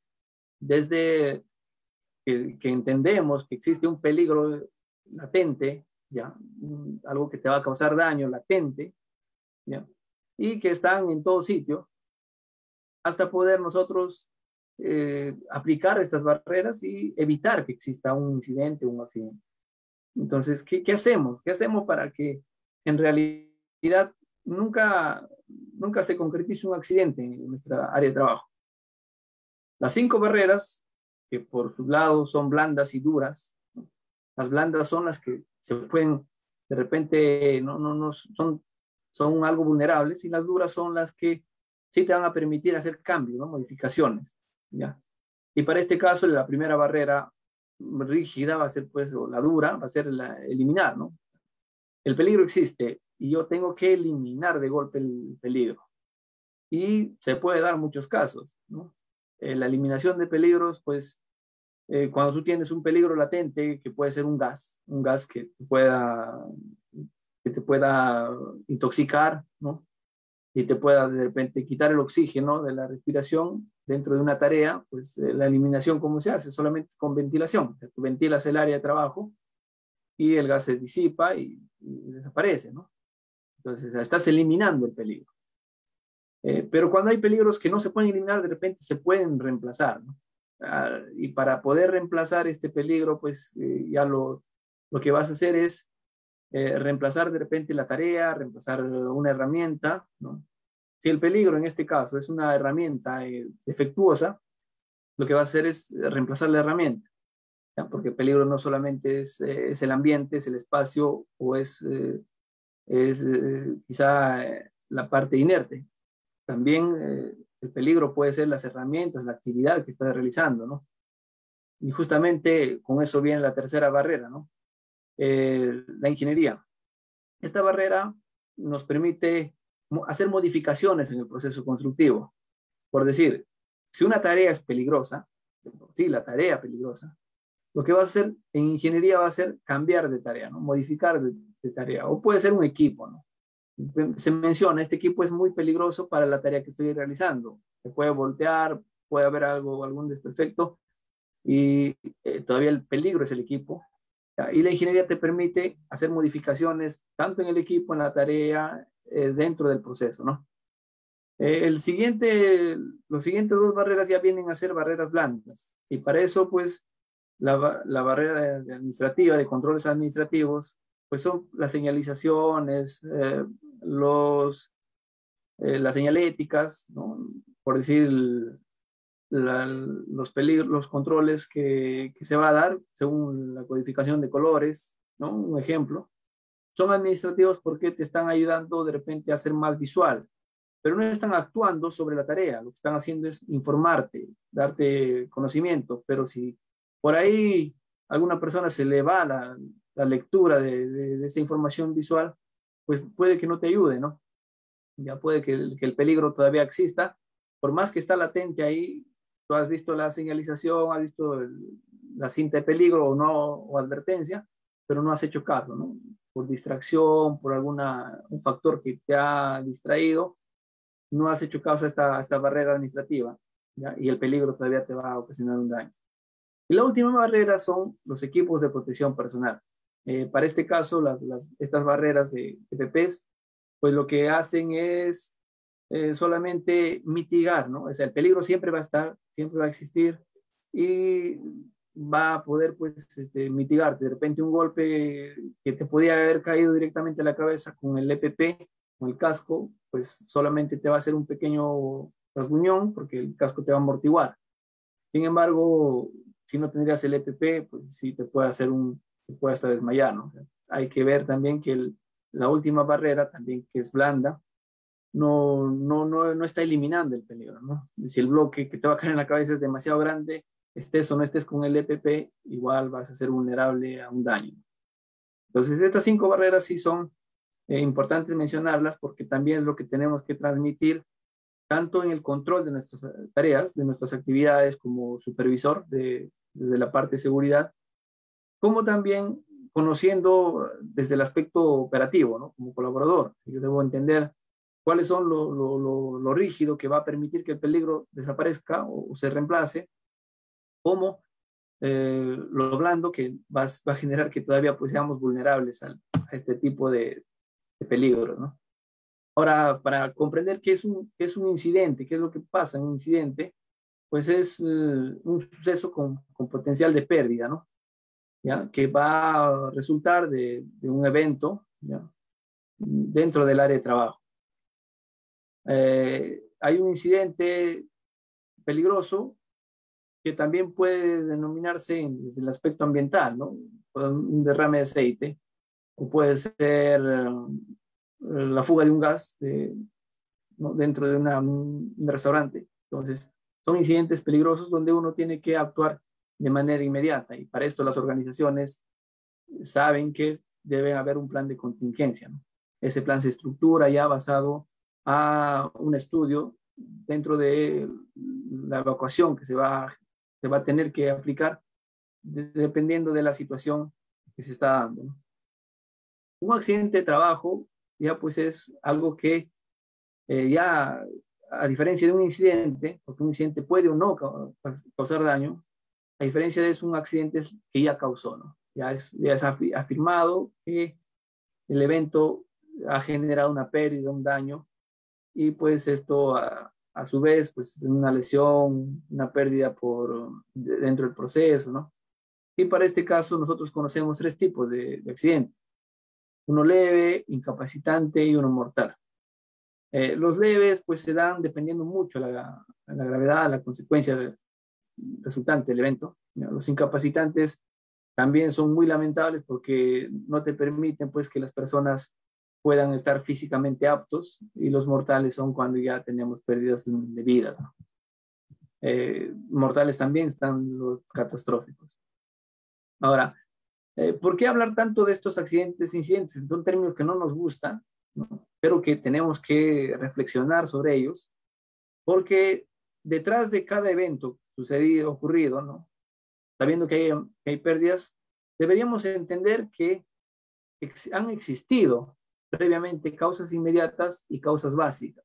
Desde que, que entendemos que existe un peligro latente, ¿ya? Algo que te va a causar daño latente, ¿ya? Y que están en todo sitio, hasta poder nosotros eh, aplicar estas barreras y evitar que exista un incidente, un accidente. Entonces, ¿qué, qué hacemos? ¿Qué hacemos para que en realidad nunca, nunca se concretice un accidente en nuestra área de trabajo? Las cinco barreras, que por su lado son blandas y duras, ¿no? Las blandas son las que se pueden, de repente, no, no, no son, son algo vulnerables, y las duras son las que sí te van a permitir hacer cambios, ¿no? Modificaciones, ¿ya? Y para este caso, la primera barrera rígida va a ser, pues, o la dura, va a ser la, eliminar, ¿no? El peligro existe y yo tengo que eliminar de golpe el peligro. Y se puede dar muchos casos, ¿no? Eh, la eliminación de peligros, pues, eh, cuando tú tienes un peligro latente, que puede ser un gas, un gas que te pueda, que te pueda intoxicar, ¿no? Y te pueda de repente quitar el oxígeno de la respiración dentro de una tarea, pues eh, la eliminación, ¿cómo se hace? Solamente con ventilación. O sea, tú ventilas el área de trabajo y el gas se disipa y, y desaparece, ¿no? Entonces, estás eliminando el peligro. Eh, pero cuando hay peligros que no se pueden eliminar, de repente se pueden reemplazar, ¿no? Ah, y para poder reemplazar este peligro, pues eh, ya lo, lo que vas a hacer es eh, reemplazar de repente la tarea, reemplazar una herramienta, ¿no? Si el peligro en este caso es una herramienta eh, defectuosa, lo que va a hacer es reemplazar la herramienta, ¿ya? Porque el peligro no solamente es, eh, es el ambiente, es el espacio, o es, eh, es eh, quizá eh, la parte inerte. También eh, el peligro puede ser las herramientas, la actividad que estás realizando, ¿no? Y justamente con eso viene la tercera barrera, ¿no? Eh, la ingeniería. Esta barrera nos permite hacer modificaciones en el proceso constructivo. Por decir, si una tarea es peligrosa, sí, la tarea peligrosa, lo que va a hacer en ingeniería va a ser cambiar de tarea, ¿no? Modificar de, de tarea, o puede ser un equipo, ¿no? Se menciona, este equipo es muy peligroso para la tarea que estoy realizando. Se puede voltear, puede haber algo, algún desperfecto, y eh, todavía el peligro es el equipo. ¿Ya? Y la ingeniería te permite hacer modificaciones tanto en el equipo, en la tarea, eh, dentro del proceso, ¿no? Eh, el siguiente, los siguientes dos barreras ya vienen a ser barreras blandas. Y para eso, pues, la, la barrera administrativa, de controles administrativos, pues son las señalizaciones, eh, los, eh, las señaléticas, ¿no? Por decir, la, los peligros, los controles que, que se va a dar según la codificación de colores, ¿no? Un ejemplo. Son administrativos porque te están ayudando de repente a ser más visual, pero no están actuando sobre la tarea. Lo que están haciendo es informarte, darte conocimiento, pero si por ahí a alguna persona se le va la, la lectura de, de, de esa información visual, pues puede que no te ayude, ¿no? Ya puede que el, que el peligro todavía exista, por más que está latente ahí. Tú has visto la señalización, has visto el, la cinta de peligro o no, o advertencia, pero no has hecho caso, ¿no? Por distracción, por alguna, un factor que te ha distraído, no has hecho caso a esta, a esta barrera administrativa, ¿ya? Y el peligro todavía te va a ocasionar un daño. Y la última barrera son los equipos de protección personal. Eh, para este caso, las, las, estas barreras de E P Ps, pues lo que hacen es eh, solamente mitigar, ¿no? O sea, el peligro siempre va a estar, siempre va a existir, y va a poder, pues, este, mitigarte. De repente un golpe que te podía haber caído directamente a la cabeza con el E P P, con el casco, pues solamente te va a hacer un pequeño rasguñón porque el casco te va a amortiguar. Sin embargo, si no tendrías el E P P, pues sí te puede hacer un, te puede hasta desmayar, ¿no? O sea, hay que ver también que el, la última barrera, también que es blanda, no, no, no, no está eliminando el peligro, ¿no? Si el bloque que te va a caer en la cabeza es demasiado grande, estés o no estés con el E P P, igual vas a ser vulnerable a un daño. Entonces, estas cinco barreras sí son eh, importantes mencionarlas, porque también es lo que tenemos que transmitir tanto en el control de nuestras tareas, de nuestras actividades como supervisor de, de la parte de seguridad, como también conociendo desde el aspecto operativo, ¿no? Como colaborador. Yo debo entender cuáles son lo, lo, lo, lo rígido que va a permitir que el peligro desaparezca o, o se reemplace, como eh, lo blando que va, va, a generar que todavía pues, seamos vulnerables a, a este tipo de, de peligro, ¿no? Ahora, para comprender qué es, un, qué es un incidente, qué es lo que pasa en un incidente, pues es uh, un suceso con, con potencial de pérdida, ¿no? ¿Ya? Que va a resultar de, de un evento, ¿ya? Dentro del área de trabajo. Eh, hay un incidente peligroso que también puede denominarse en, desde el aspecto ambiental, ¿no? Un derrame de aceite, o puede ser uh, la fuga de un gas de, ¿no? dentro de una, un restaurante. Entonces, son incidentes peligrosos donde uno tiene que actuar de manera inmediata, y para esto las organizaciones saben que debe haber un plan de contingencia, ¿no? Ese plan se estructura ya basado a un estudio dentro de la evacuación que se va, se va a tener que aplicar de, dependiendo de la situación que se está dando, ¿no? Un accidente de trabajo ya pues es algo que eh, ya, a diferencia de un incidente, porque un incidente puede o no causar daño, a diferencia de eso, un accidente es que ya causó, ¿no? Ya es, ya es afirmado que el evento ha generado una pérdida, un daño, y pues esto a, a su vez, pues una lesión, una pérdida por dentro del proceso, ¿no? Y para este caso nosotros conocemos tres tipos de, de accidentes: uno leve, incapacitante y uno mortal. Eh, los leves pues se dan dependiendo mucho la, la gravedad, la consecuencia del resultante del evento. Los incapacitantes también son muy lamentables porque no te permiten pues que las personas puedan estar físicamente aptos, y los mortales son cuando ya tenemos pérdidas de vidas, ¿no? Eh, mortales también están los catastróficos. Ahora, eh, ¿por qué hablar tanto de estos accidentes, incidentes? Son términos que no nos gustan, ¿no? Pero que tenemos que reflexionar sobre ellos, porque detrás de cada evento sucedido, ocurrido, ¿no? Sabiendo que hay, que hay pérdidas, deberíamos entender que ex han existido previamente causas inmediatas y causas básicas.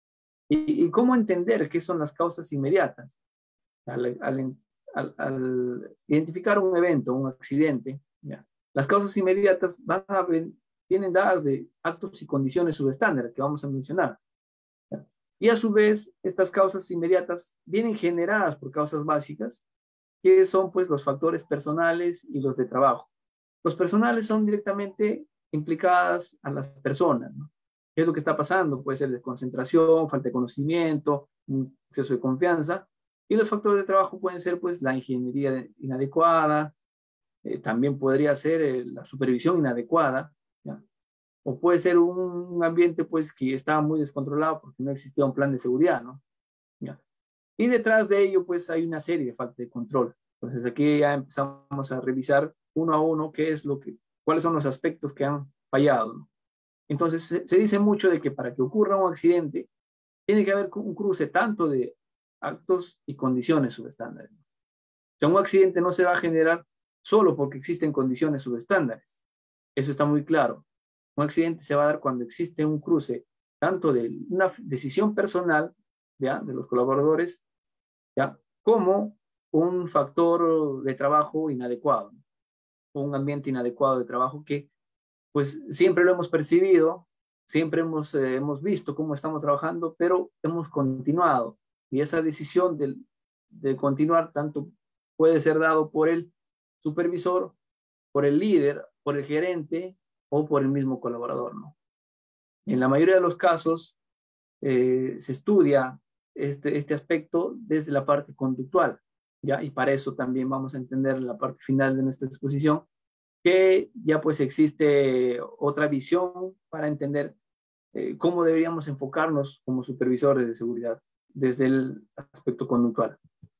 ¿Y, y cómo entender qué son las causas inmediatas? Al, al, al, al identificar un evento, un accidente, ¿ya? Las causas inmediatas van a, vienen dadas de actos y condiciones subestándar que vamos a mencionar, ¿ya? Y a su vez, estas causas inmediatas vienen generadas por causas básicas, que son pues los factores personales y los de trabajo. Los personales son directamente implicadas a las personas, ¿no? ¿Qué es lo que está pasando? Puede ser desconcentración, falta de conocimiento, un exceso de confianza. Y los factores de trabajo pueden ser pues la ingeniería inadecuada, eh, también podría ser eh, la supervisión inadecuada, ¿ya? O puede ser un, un ambiente pues que estaba muy descontrolado porque no existía un plan de seguridad, ¿no? ¿Ya? Y detrás de ello, pues hay una serie de falta de control. Entonces aquí ya empezamos a revisar uno a uno qué es lo que, cuáles son los aspectos que han fallado, ¿no? Entonces se, se dice mucho de que para que ocurra un accidente tiene que haber un cruce tanto de actos y condiciones subestándares. O sea, un accidente no se va a generar solo porque existen condiciones subestándares. Eso está muy claro. Un accidente se va a dar cuando existe un cruce tanto de una decisión personal, ¿ya?, de los colaboradores, ¿ya?, como un factor de trabajo inadecuado, o un ambiente inadecuado de trabajo que pues siempre lo hemos percibido, siempre hemos, eh, hemos visto cómo estamos trabajando, pero hemos continuado, y esa decisión de, de continuar tanto puede ser dado por el supervisor, por el líder, por el gerente o por el mismo colaborador, ¿no? En la mayoría de los casos eh, se estudia este, este aspecto desde la parte conductual, ¿ya? Y para eso también vamos a entender en la parte final de nuestra exposición que ya pues existe otra visión para entender eh, cómo deberíamos enfocarnos como supervisores de seguridad desde el aspecto conductual.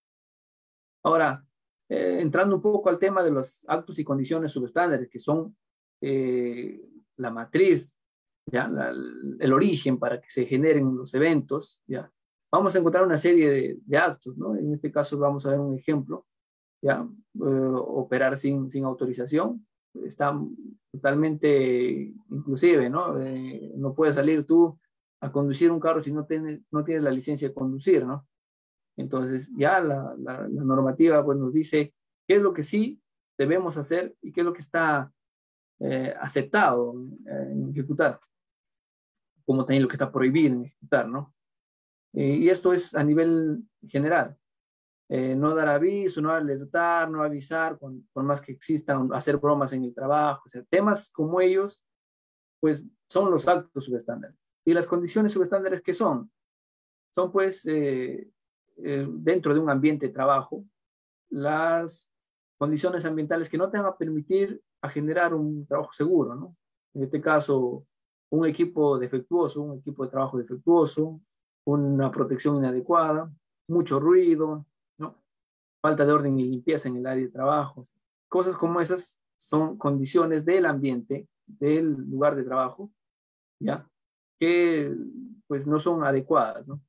Ahora, eh, entrando un poco al tema de los actos y condiciones subestándares, que son eh, la matriz, ¿ya?, la, el origen para que se generen los eventos, ¿ya? Vamos a encontrar una serie de, de actos, ¿no? En este caso vamos a ver un ejemplo, ¿ya? Eh, operar sin, sin autorización, está totalmente inclusive, ¿no? Eh, no puedes salir tú a conducir un carro si no tienes, no tienes la licencia de conducir, ¿no? Entonces ya la, la, la normativa pues, nos dice qué es lo que sí debemos hacer y qué es lo que está eh, aceptado eh, en ejecutar, como también lo que está prohibido en ejecutar, ¿no? Eh, y esto es a nivel general. Eh, no dar aviso, no alertar, no avisar, con, por más que existan, hacer bromas en el trabajo, o sea, temas como ellos, pues son los actos subestándares. ¿Y las condiciones subestándares qué son? Son pues eh, eh, dentro de un ambiente de trabajo, las condiciones ambientales que no te van a permitir a generar un trabajo seguro, ¿no? En este caso, un equipo defectuoso, un equipo de trabajo defectuoso, una protección inadecuada, mucho ruido, ¿no? Falta de orden y limpieza en el área de trabajo. Cosas como esas son condiciones del ambiente, del lugar de trabajo, ¿ya? Que pues no son adecuadas, ¿no?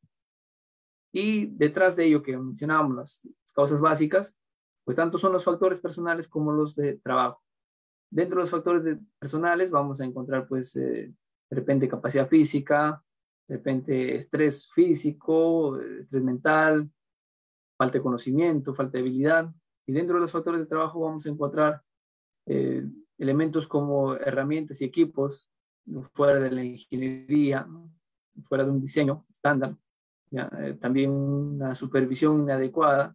Y detrás de ello que mencionábamos, las causas básicas, pues tanto son los factores personales como los de trabajo. Dentro de los factores de personales vamos a encontrar pues eh, de repente capacidad física, de repente estrés físico, estrés mental, falta de conocimiento, falta de habilidad. Y dentro de los factores de trabajo vamos a encontrar eh, elementos como herramientas y equipos fuera de la ingeniería, ¿no? Fuera de un diseño estándar, ¿ya? Eh, también una supervisión inadecuada.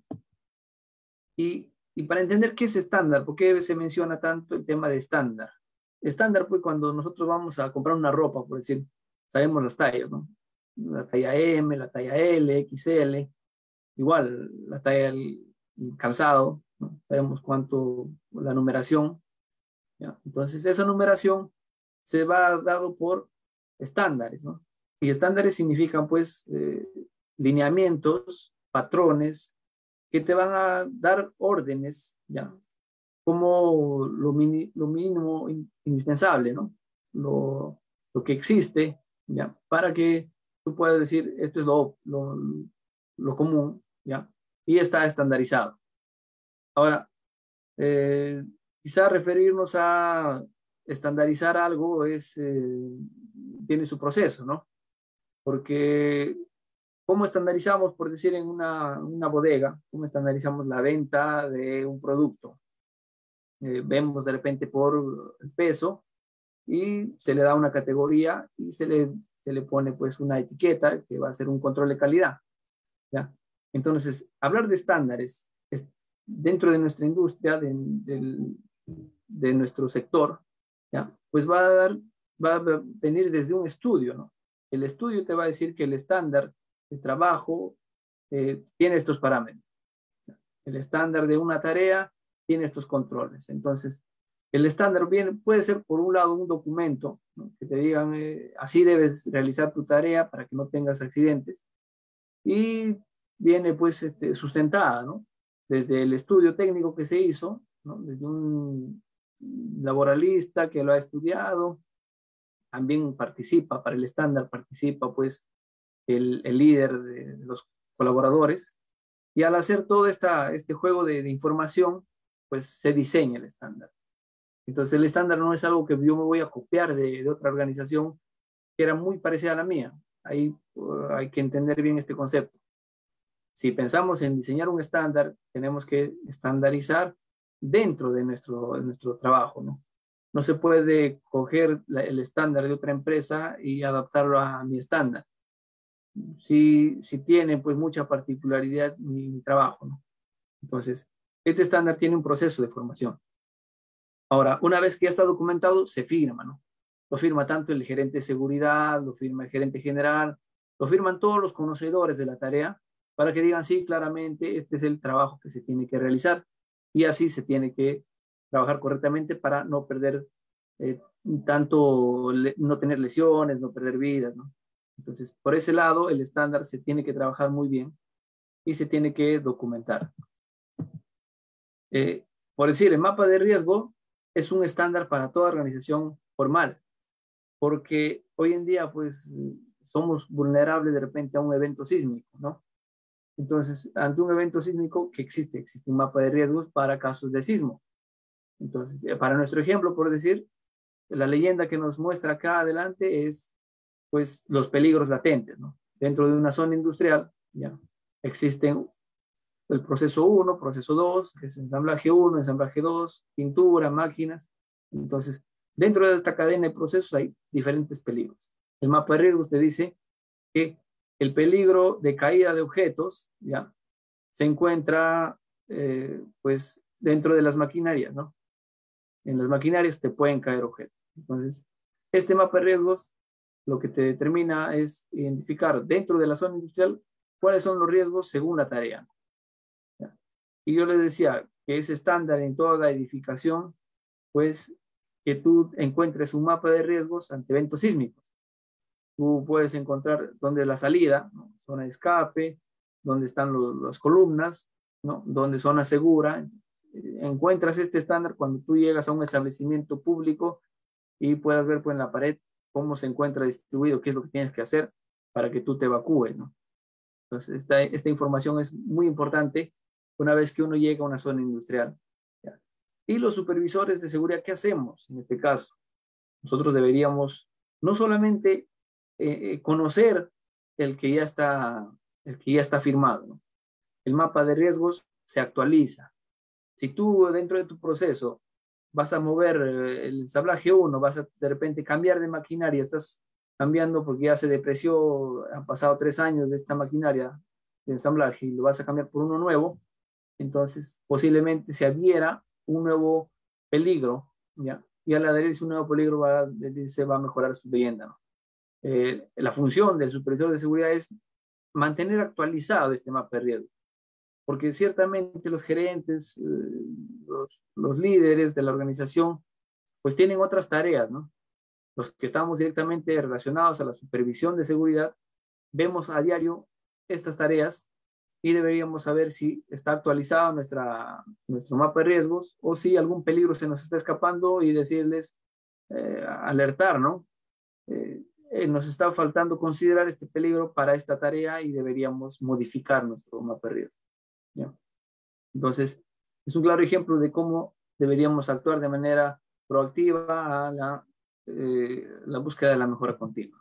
Y, y para entender qué es estándar, ¿por qué se menciona tanto el tema de estándar? Estándar, pues cuando nosotros vamos a comprar una ropa, por decir, sabemos las tallas, ¿no? La talla M, la talla L, X L, igual la talla del calzado, ¿no? Sabemos cuánto, la numeración, ¿ya? Entonces esa numeración se va dado por estándares, ¿no? Y estándares significan pues eh, lineamientos, patrones, que te van a dar órdenes, ¿ya? Como lo, mini, lo mínimo indispensable, ¿no? Lo, lo que existe, ¿ya? Para que tú puedas decir, esto es lo, lo, lo común, ¿ya? Y está estandarizado. Ahora, eh, quizá referirnos a estandarizar algo es, eh, tiene su proceso, ¿no? Porque ¿cómo estandarizamos, por decir, en una, una bodega? ¿Cómo estandarizamos la venta de un producto? Eh, vemos de repente por el peso y se le da una categoría y se le, se le pone pues una etiqueta que va a ser un control de calidad, ¿ya? Entonces, hablar de estándares es, dentro de nuestra industria, de, de, de nuestro sector, ¿ya? Pues va a, dar, va a venir desde un estudio, ¿no? El estudio te va a decir que el estándar de trabajo eh, tiene estos parámetros. El estándar de una tarea tiene estos controles. Entonces, el estándar viene, puede ser, por un lado, un documento, ¿no? Que te digan, eh, así debes realizar tu tarea para que no tengas accidentes. Y viene, pues, este, sustentada, ¿no? Desde el estudio técnico que se hizo, ¿no? Desde un laboralista que lo ha estudiado, también participa, para el estándar participa, pues, el, el líder de, de los colaboradores. Y al hacer todo esta, este juego de, de información, pues se diseña el estándar. Entonces el estándar no es algo que yo me voy a copiar de, de otra organización que era muy parecida a la mía. Ahí uh, hay que entender bien este concepto. Si pensamos en diseñar un estándar, tenemos que estandarizar dentro de nuestro, de nuestro trabajo, ¿no? No se puede coger la, el estándar de otra empresa y adaptarlo a mi estándar. Si, si tiene pues mucha particularidad mi, mi trabajo, ¿no? Entonces, este estándar tiene un proceso de formación. Ahora, una vez que ya está documentado, se firma, ¿no? Lo firma tanto el gerente de seguridad, lo firma el gerente general, lo firman todos los conocedores de la tarea para que digan, sí, claramente, este es el trabajo que se tiene que realizar y así se tiene que trabajar correctamente para no perder eh, tanto, no tener lesiones, no perder vidas, ¿no? Entonces, por ese lado, el estándar se tiene que trabajar muy bien y se tiene que documentar. Eh, por decir, el mapa de riesgo es un estándar para toda organización formal, porque hoy en día, pues, somos vulnerables de repente a un evento sísmico, ¿no? Entonces, ante un evento sísmico, ¿qué existe? Existe un mapa de riesgos para casos de sismo. Entonces, eh, para nuestro ejemplo, por decir, la leyenda que nos muestra acá adelante es, pues, los peligros latentes, ¿no? Dentro de una zona industrial, ya, existen el proceso uno, proceso dos, que es ensamblaje uno, ensamblaje dos, pintura, máquinas. Entonces, dentro de esta cadena de procesos hay diferentes peligros. El mapa de riesgos te dice que el peligro de caída de objetos, ya, se encuentra, eh, pues, dentro de las maquinarias, ¿no? En las maquinarias te pueden caer objetos. Entonces, este mapa de riesgos lo que te determina es identificar dentro de la zona industrial cuáles son los riesgos según la tarea. ¿Ya? Y yo les decía que es estándar en toda la edificación, pues, que tú encuentres un mapa de riesgos ante eventos sísmicos. Tú puedes encontrar dónde la salida, ¿no? Zona de escape, dónde están los, las columnas, ¿no? Dónde zona segura. Encuentras este estándar cuando tú llegas a un establecimiento público y puedas ver, pues, en la pared cómo se encuentra distribuido, qué es lo que tienes que hacer para que tú te evacúes, ¿no? Entonces, esta, esta información es muy importante una vez que uno llega a una zona industrial. ¿Ya? Y los supervisores de seguridad, ¿qué hacemos en este caso? Nosotros deberíamos no solamente eh, conocer el que ya está, el que ya está firmado, ¿no? El mapa de riesgos se actualiza. Si tú dentro de tu proceso vas a mover el ensamblaje uno, vas a de repente cambiar de maquinaria, estás cambiando porque ya se depreció, han pasado tres años de esta maquinaria de ensamblaje y lo vas a cambiar por uno nuevo, entonces posiblemente se adhiera un nuevo peligro, ¿ya? Y al adherirse un nuevo peligro va, se va a mejorar su leyenda, ¿no? Eh, la función del supervisor de seguridad es mantener actualizado este mapa de riesgo, porque ciertamente los gerentes, eh, los, los líderes de la organización, pues tienen otras tareas, ¿no? Los que estamos directamente relacionados a la supervisión de seguridad, vemos a diario estas tareas y deberíamos saber si está actualizado nuestra, nuestro mapa de riesgos o si algún peligro se nos está escapando y decirles, eh, alertar, ¿no? Eh, eh, nos está faltando considerar este peligro para esta tarea y deberíamos modificar nuestro mapa de riesgos. ¿Ya? Entonces, es un claro ejemplo de cómo deberíamos actuar de manera proactiva a la, eh, la búsqueda de la mejora continua.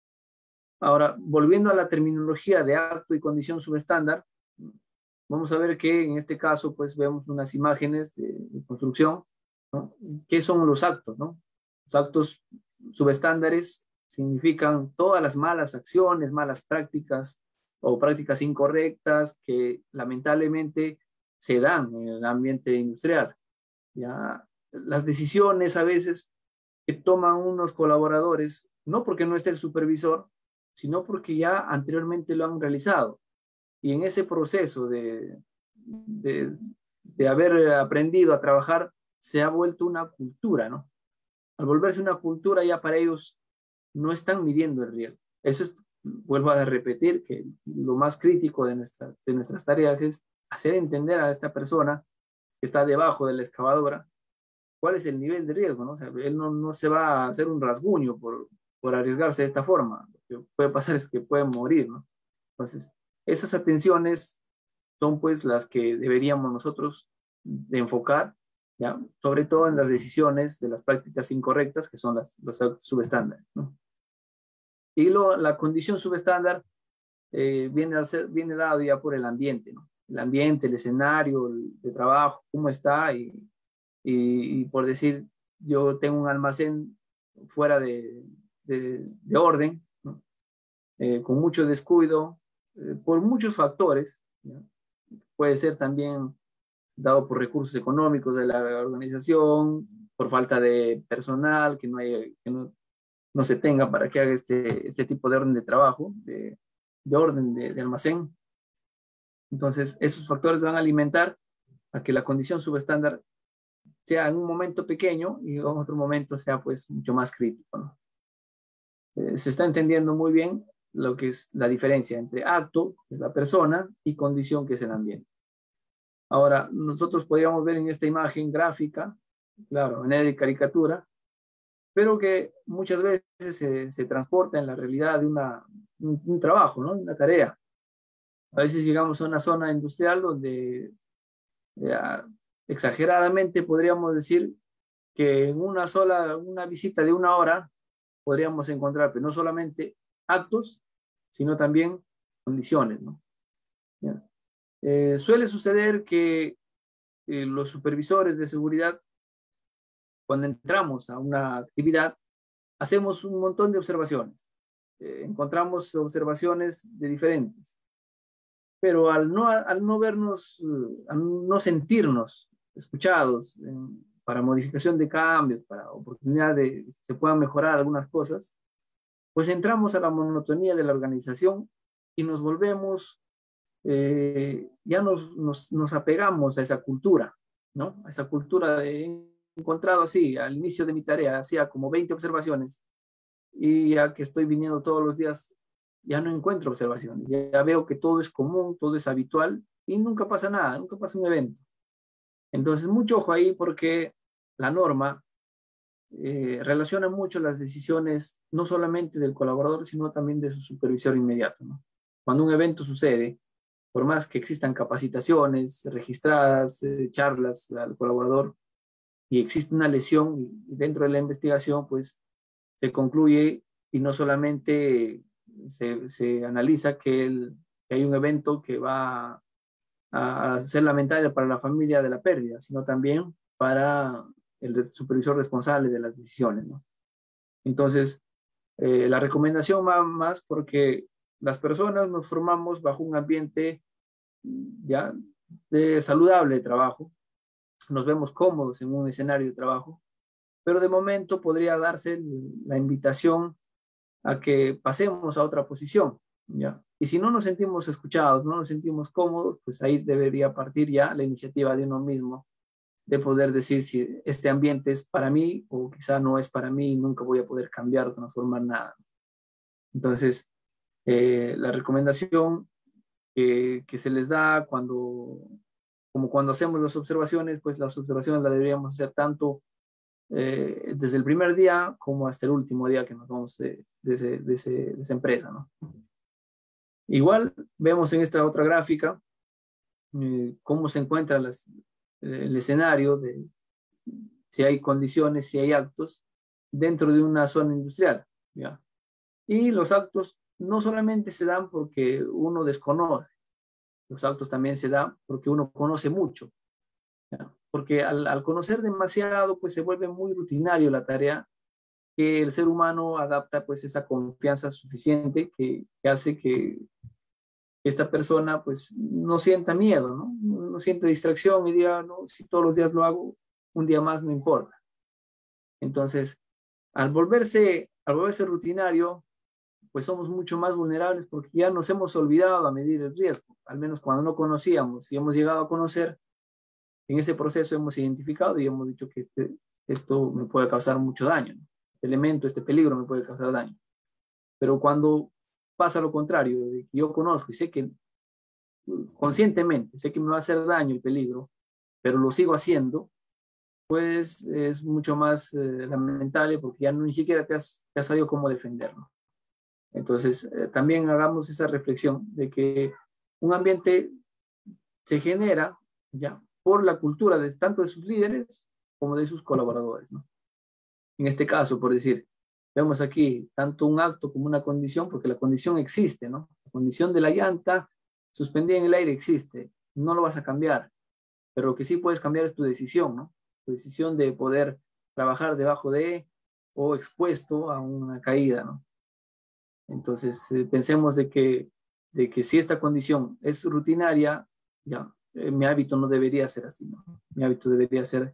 Ahora, volviendo a la terminología de acto y condición subestándar, vamos a ver que en este caso, pues vemos unas imágenes de, de construcción, ¿no? ¿Qué son los actos, no? Los actos subestándares significan todas las malas acciones, malas prácticas o prácticas incorrectas que lamentablemente se dan en el ambiente industrial. ¿Ya? Las decisiones a veces que toman unos colaboradores, no porque no esté el supervisor, sino porque ya anteriormente lo han realizado. Y en ese proceso de, de, de haber aprendido a trabajar, se ha vuelto una cultura, ¿no? Al volverse una cultura, ya para ellos no están midiendo el riesgo. Eso es, vuelvo a repetir, que lo más crítico de, nuestra, de nuestras tareas es hacer entender a esta persona que está debajo de la excavadora cuál es el nivel de riesgo, ¿no? O sea, él no, no se va a hacer un rasguño por, por arriesgarse de esta forma. Lo que puede pasar es que puede morir, ¿no? Entonces, esas atenciones son pues las que deberíamos nosotros de enfocar, ¿ya? Sobre todo en las decisiones de las prácticas incorrectas, que son las, los subestándares, ¿no? Y lo, la condición subestándar eh, viene, a ser, viene dado ya por el ambiente, ¿no? El ambiente, el escenario el, de trabajo, cómo está, y, y, y por decir, yo tengo un almacén fuera de, de, de orden, ¿no? eh, con mucho descuido, eh, por muchos factores, ¿no? Puede ser también dado por recursos económicos de la organización, por falta de personal, que no, hay, que no, no se tenga para que haga este, este tipo de orden de trabajo, de, de orden de, de almacén. Entonces, esos factores van a alimentar a que la condición subestándar sea en un momento pequeño y en otro momento sea pues mucho más crítico, ¿no? Eh, se está entendiendo muy bien lo que es la diferencia entre acto, que es la persona, y condición, que es el ambiente. Ahora, nosotros podríamos ver en esta imagen gráfica, claro, en de caricatura, pero que muchas veces se, se transporta en la realidad de una, un, un trabajo, ¿no? Una tarea. A veces llegamos a una zona industrial donde eh, exageradamente podríamos decir que en una sola, una visita de una hora podríamos encontrar pues, no solamente actos, sino también condiciones, ¿no? ¿Ya? Eh, suele suceder que eh, los supervisores de seguridad, cuando entramos a una actividad, hacemos un montón de observaciones. Eh, encontramos observaciones de diferentes, pero al no, al no vernos, eh, al no sentirnos escuchados eh, para modificación de cambios, para oportunidad de que se puedan mejorar algunas cosas, pues entramos a la monotonía de la organización y nos volvemos, eh, ya nos, nos, nos apegamos a esa cultura, ¿no? A esa cultura de he encontrado así, al inicio de mi tarea, hacía como veinte observaciones y ya que estoy viniendo todos los días, ya no encuentro observaciones, ya, ya veo que todo es común, todo es habitual y nunca pasa nada, nunca pasa un evento. Entonces, mucho ojo ahí porque la norma eh, relaciona mucho las decisiones no solamente del colaborador, sino también de su supervisor inmediato, ¿no? Cuando un evento sucede, por más que existan capacitaciones registradas, eh, charlas al colaborador, y existe una lesión y dentro de la investigación, pues se concluye y no solamente se, se analiza que, el, que hay un evento que va a ser lamentable para la familia de la pérdida, sino también para el supervisor responsable de las decisiones, ¿no? Entonces, eh, la recomendación va más porque las personas nos formamos bajo un ambiente ya de saludable de trabajo, nos vemos cómodos en un escenario de trabajo, pero de momento podría darse la invitación a que pasemos a otra posición, ¿ya? Y si no nos sentimos escuchados, no nos sentimos cómodos, pues ahí debería partir ya la iniciativa de uno mismo de poder decir si este ambiente es para mí o quizá no es para mí y nunca voy a poder cambiar o transformar nada. Entonces, eh, la recomendación que, que se les da cuando, como cuando hacemos las observaciones, pues las observaciones las deberíamos hacer tanto eh, desde el primer día como hasta el último día que nos vamos de, de, ese, de, ese, de esa empresa, ¿no? Igual vemos en esta otra gráfica eh, cómo se encuentra las, eh, el escenario de si hay condiciones, si hay actos dentro de una zona industrial, ¿ya? Y los actos no solamente se dan porque uno desconoce, los actos también se dan porque uno conoce mucho, ¿ya? Porque al, al conocer demasiado, pues se vuelve muy rutinario la tarea que el ser humano adapta pues esa confianza suficiente que, que hace que esta persona pues no sienta miedo, ¿no? No siente distracción y diga, no, si todos los días lo hago, un día más no importa. Entonces, al volverse, al volverse rutinario, pues somos mucho más vulnerables porque ya nos hemos olvidado a medir el riesgo, al menos cuando no conocíamos. Si hemos llegado a conocer, en ese proceso hemos identificado y hemos dicho que este, esto me puede causar mucho daño, ¿no? Este elemento, este peligro me puede causar daño. Pero cuando pasa lo contrario, de que yo conozco y sé que conscientemente, sé que me va a hacer daño el peligro, pero lo sigo haciendo, pues es mucho más eh, lamentable porque ya no, ni siquiera te has, te has sabido cómo defenderlo. Entonces, eh, también hagamos esa reflexión de que un ambiente se genera ya por la cultura de tanto de sus líderes como de sus colaboradores, ¿no? En este caso, por decir, vemos aquí tanto un acto como una condición, porque la condición existe, ¿no? La condición de la llanta suspendida en el aire existe, no lo vas a cambiar, pero lo que sí puedes cambiar es tu decisión, ¿no? Tu decisión de poder trabajar debajo de o expuesto a una caída, ¿no? Entonces, eh, pensemos de que, de que si esta condición es rutinaria, ya, eh, mi hábito no debería ser así, ¿no? Mi hábito debería ser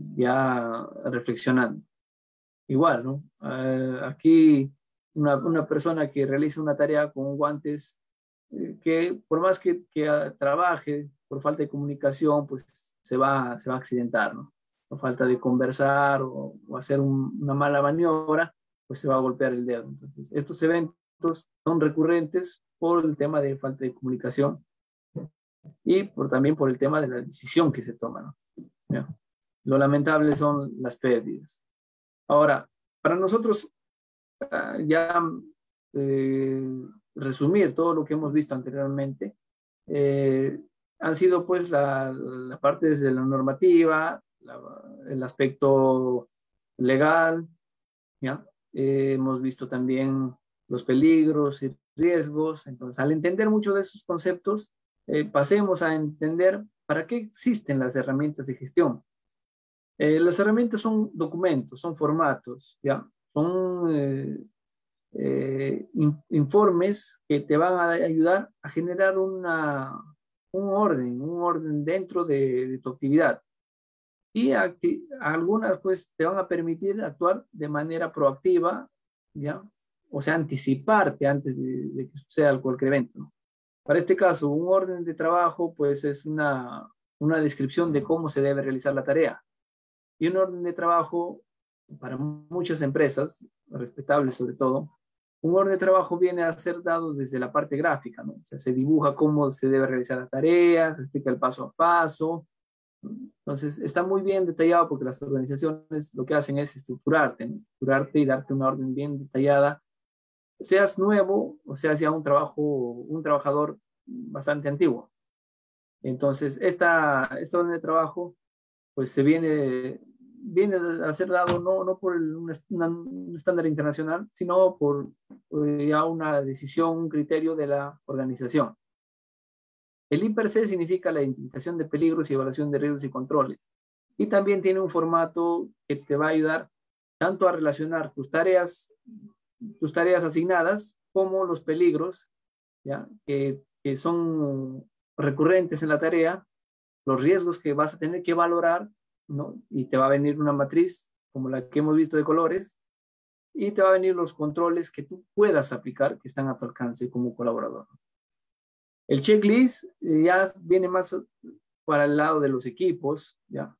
ya reflexionando. Igual, ¿no? Uh, aquí una, una persona que realiza una tarea con guantes, eh, que por más que, que uh, trabaje por falta de comunicación, pues se va, se va a accidentar, ¿no? Por falta de conversar o, o hacer un, una mala maniobra, pues se va a golpear el dedo. Entonces, estos eventos son recurrentes por el tema de falta de comunicación y por, también por el tema de la decisión que se toma, ¿no? ¿Ya? Lo lamentable son las pérdidas. Ahora, para nosotros uh, ya eh, resumir todo lo que hemos visto anteriormente, eh, han sido pues la, la parte desde la normativa, la, el aspecto legal, ¿ya? Eh, hemos visto también los peligros y riesgos. Entonces, al entender mucho de esos conceptos, eh, pasemos a entender para qué existen las herramientas de gestión. Eh, las herramientas son documentos, son formatos, ¿ya? Son eh, eh, in, informes que te van a ayudar a generar una, un orden, un orden dentro de, de tu actividad. Y acti algunas pues te van a permitir actuar de manera proactiva, ¿ya? O sea, anticiparte antes de, de que suceda cualquier evento, ¿no? Para este caso, un orden de trabajo pues es una, una descripción de cómo se debe realizar la tarea. Y un orden de trabajo, para muchas empresas, respetables sobre todo, un orden de trabajo viene a ser dado desde la parte gráfica, ¿no? O sea, se dibuja cómo se debe realizar la tarea, se explica el paso a paso. Entonces, está muy bien detallado porque las organizaciones lo que hacen es estructurarte, ¿no? Estructurarte y darte una orden bien detallada. Seas nuevo o seas ya un trabajo, un trabajador bastante antiguo. Entonces, esta, esta orden de trabajo pues se viene, viene a ser dado no, no por el, un, un estándar internacional, sino por eh, ya una decisión, un criterio de la organización. El I P R C significa la identificación de peligros y evaluación de riesgos y controles. Y también tiene un formato que te va a ayudar tanto a relacionar tus tareas, tus tareas asignadas como los peligros, ¿ya? Que, que son recurrentes en la tarea, los riesgos que vas a tener que valorar, ¿no? Y te va a venir una matriz como la que hemos visto de colores y te va a venir los controles que tú puedas aplicar que están a tu alcance como colaborador. El checklist ya viene más para el lado de los equipos, ¿ya?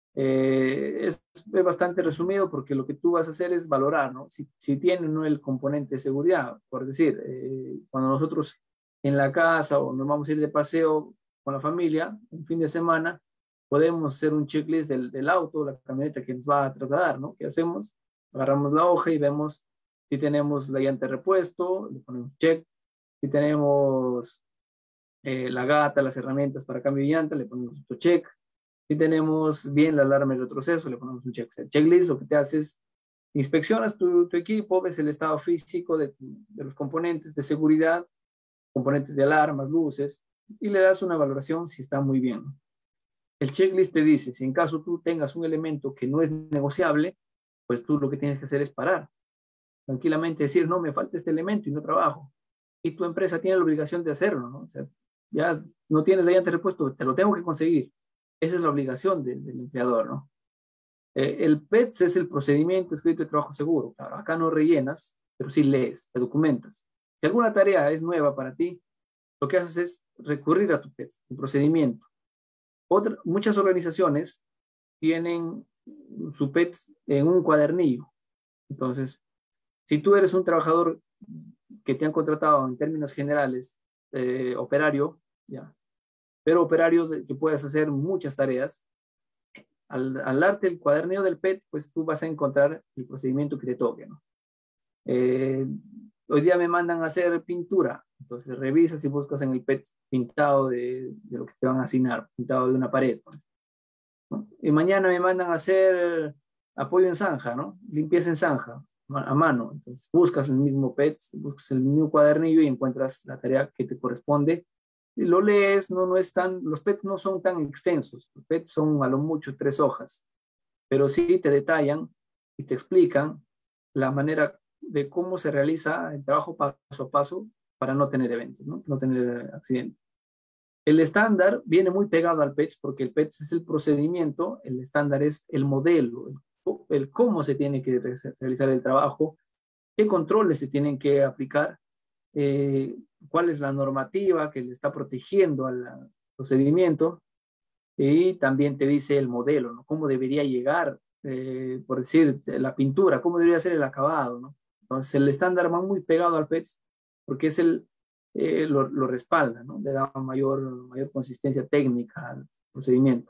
Eh, es, es bastante resumido porque lo que tú vas a hacer es valorar, ¿no? Si, si tiene o no el componente de seguridad. Por decir, eh, cuando nosotros en la casa o nos vamos a ir de paseo con la familia, un fin de semana, podemos hacer un checklist del, del auto, la camioneta que nos va a trasladar, ¿no? ¿Qué hacemos? Agarramos la hoja y vemos si tenemos la llanta de repuesto, le ponemos check, si tenemos eh, la gata, las herramientas para cambio de llanta, le ponemos otro check. Si tenemos bien la alarma de retroceso, le ponemos un check. O sea, checklist lo que te hace es inspeccionas tu, tu equipo, ves el estado físico de, de los componentes de seguridad, componentes de alarmas, luces, y le das una valoración si está muy bien. El checklist te dice, si en caso tú tengas un elemento que no es negociable, pues tú lo que tienes que hacer es parar. Tranquilamente decir, no, me falta este elemento y no trabajo. Y tu empresa tiene la obligación de hacerlo, ¿no? O sea, ya no tienes la llanta de repuesto, te lo tengo que conseguir. Esa es la obligación de, del empleador, ¿no? Eh, el P E T S es el procedimiento escrito de trabajo seguro. Claro, acá no rellenas, pero sí lees, te documentas. Si alguna tarea es nueva para ti, lo que haces es recurrir a tu P E T S, tu procedimiento. Otra, muchas organizaciones tienen su P E T S en un cuadernillo. Entonces, si tú eres un trabajador que te han contratado en términos generales, eh, operario, ya, pero operario de, que puedas hacer muchas tareas, al, al darte el cuadernillo del P E T, pues tú vas a encontrar el procedimiento que te toque, ¿no? Eh, hoy día me mandan a hacer pintura, entonces revisas y buscas en el P E T pintado de, de lo que te van a asignar, pintado de una pared, pues, ¿no? Y mañana me mandan a hacer apoyo en zanja, ¿no? Limpieza en zanja, a mano. Entonces buscas el mismo P E T, buscas el mismo cuadernillo y encuentras la tarea que te corresponde. Y lo lees, no, no es tan, los P E T no son tan extensos, los P E T son a lo mucho tres hojas, pero sí te detallan y te explican la manera de cómo se realiza el trabajo paso a paso para no tener eventos, no, no tener accidentes. El estándar viene muy pegado al P E T porque el P E T es el procedimiento, el estándar es el modelo, el, el cómo se tiene que realizar el trabajo, qué controles se tienen que aplicar, eh, cuál es la normativa que le está protegiendo al procedimiento, y también te dice el modelo, ¿no? Cómo debería llegar, eh, por decir, la pintura, cómo debería ser el acabado, ¿no? Entonces el estándar va muy pegado al P E T porque es el, eh, lo, lo respalda, ¿no? Le da mayor, mayor consistencia técnica al procedimiento.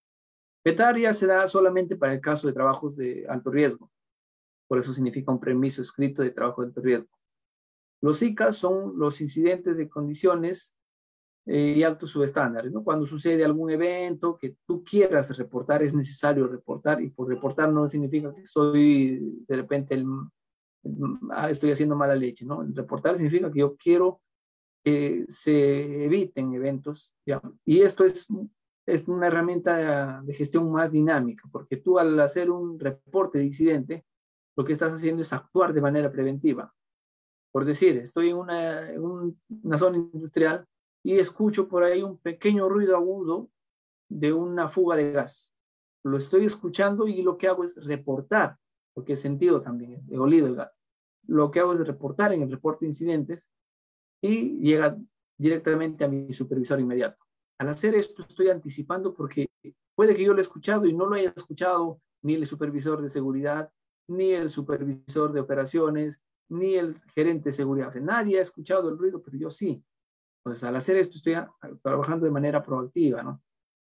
PETAR se da solamente para el caso de trabajos de alto riesgo, por eso significa un permiso escrito de trabajo de alto riesgo. Los I C A son los incidentes de condiciones eh, y altos subestándares, ¿no? Cuando sucede algún evento que tú quieras reportar, es necesario reportar, y por reportar no significa que soy de repente el, el, ah, estoy haciendo mala leche, ¿no? El reportar significa que yo quiero que se eviten eventos, ¿ya? Y esto es, es una herramienta de gestión más dinámica, porque tú al hacer un reporte de incidente, lo que estás haciendo es actuar de manera preventiva. Por decir, estoy en una, en un, una zona industrial y escucho por ahí un pequeño ruido agudo de una fuga de gas. Lo estoy escuchando y lo que hago es reportar, porque he sentido también, he olido el gas. Lo que hago es reportar en el reporte de incidentes y llega directamente a mi supervisor inmediato. Al hacer esto estoy anticipando, porque puede que yo lo he escuchado y no lo haya escuchado ni el supervisor de seguridad, ni el supervisor de operaciones, ni el gerente de seguridad. O sea, nadie ha escuchado el ruido, pero yo sí. Pues al hacer esto estoy a, a, trabajando de manera proactiva, ¿no?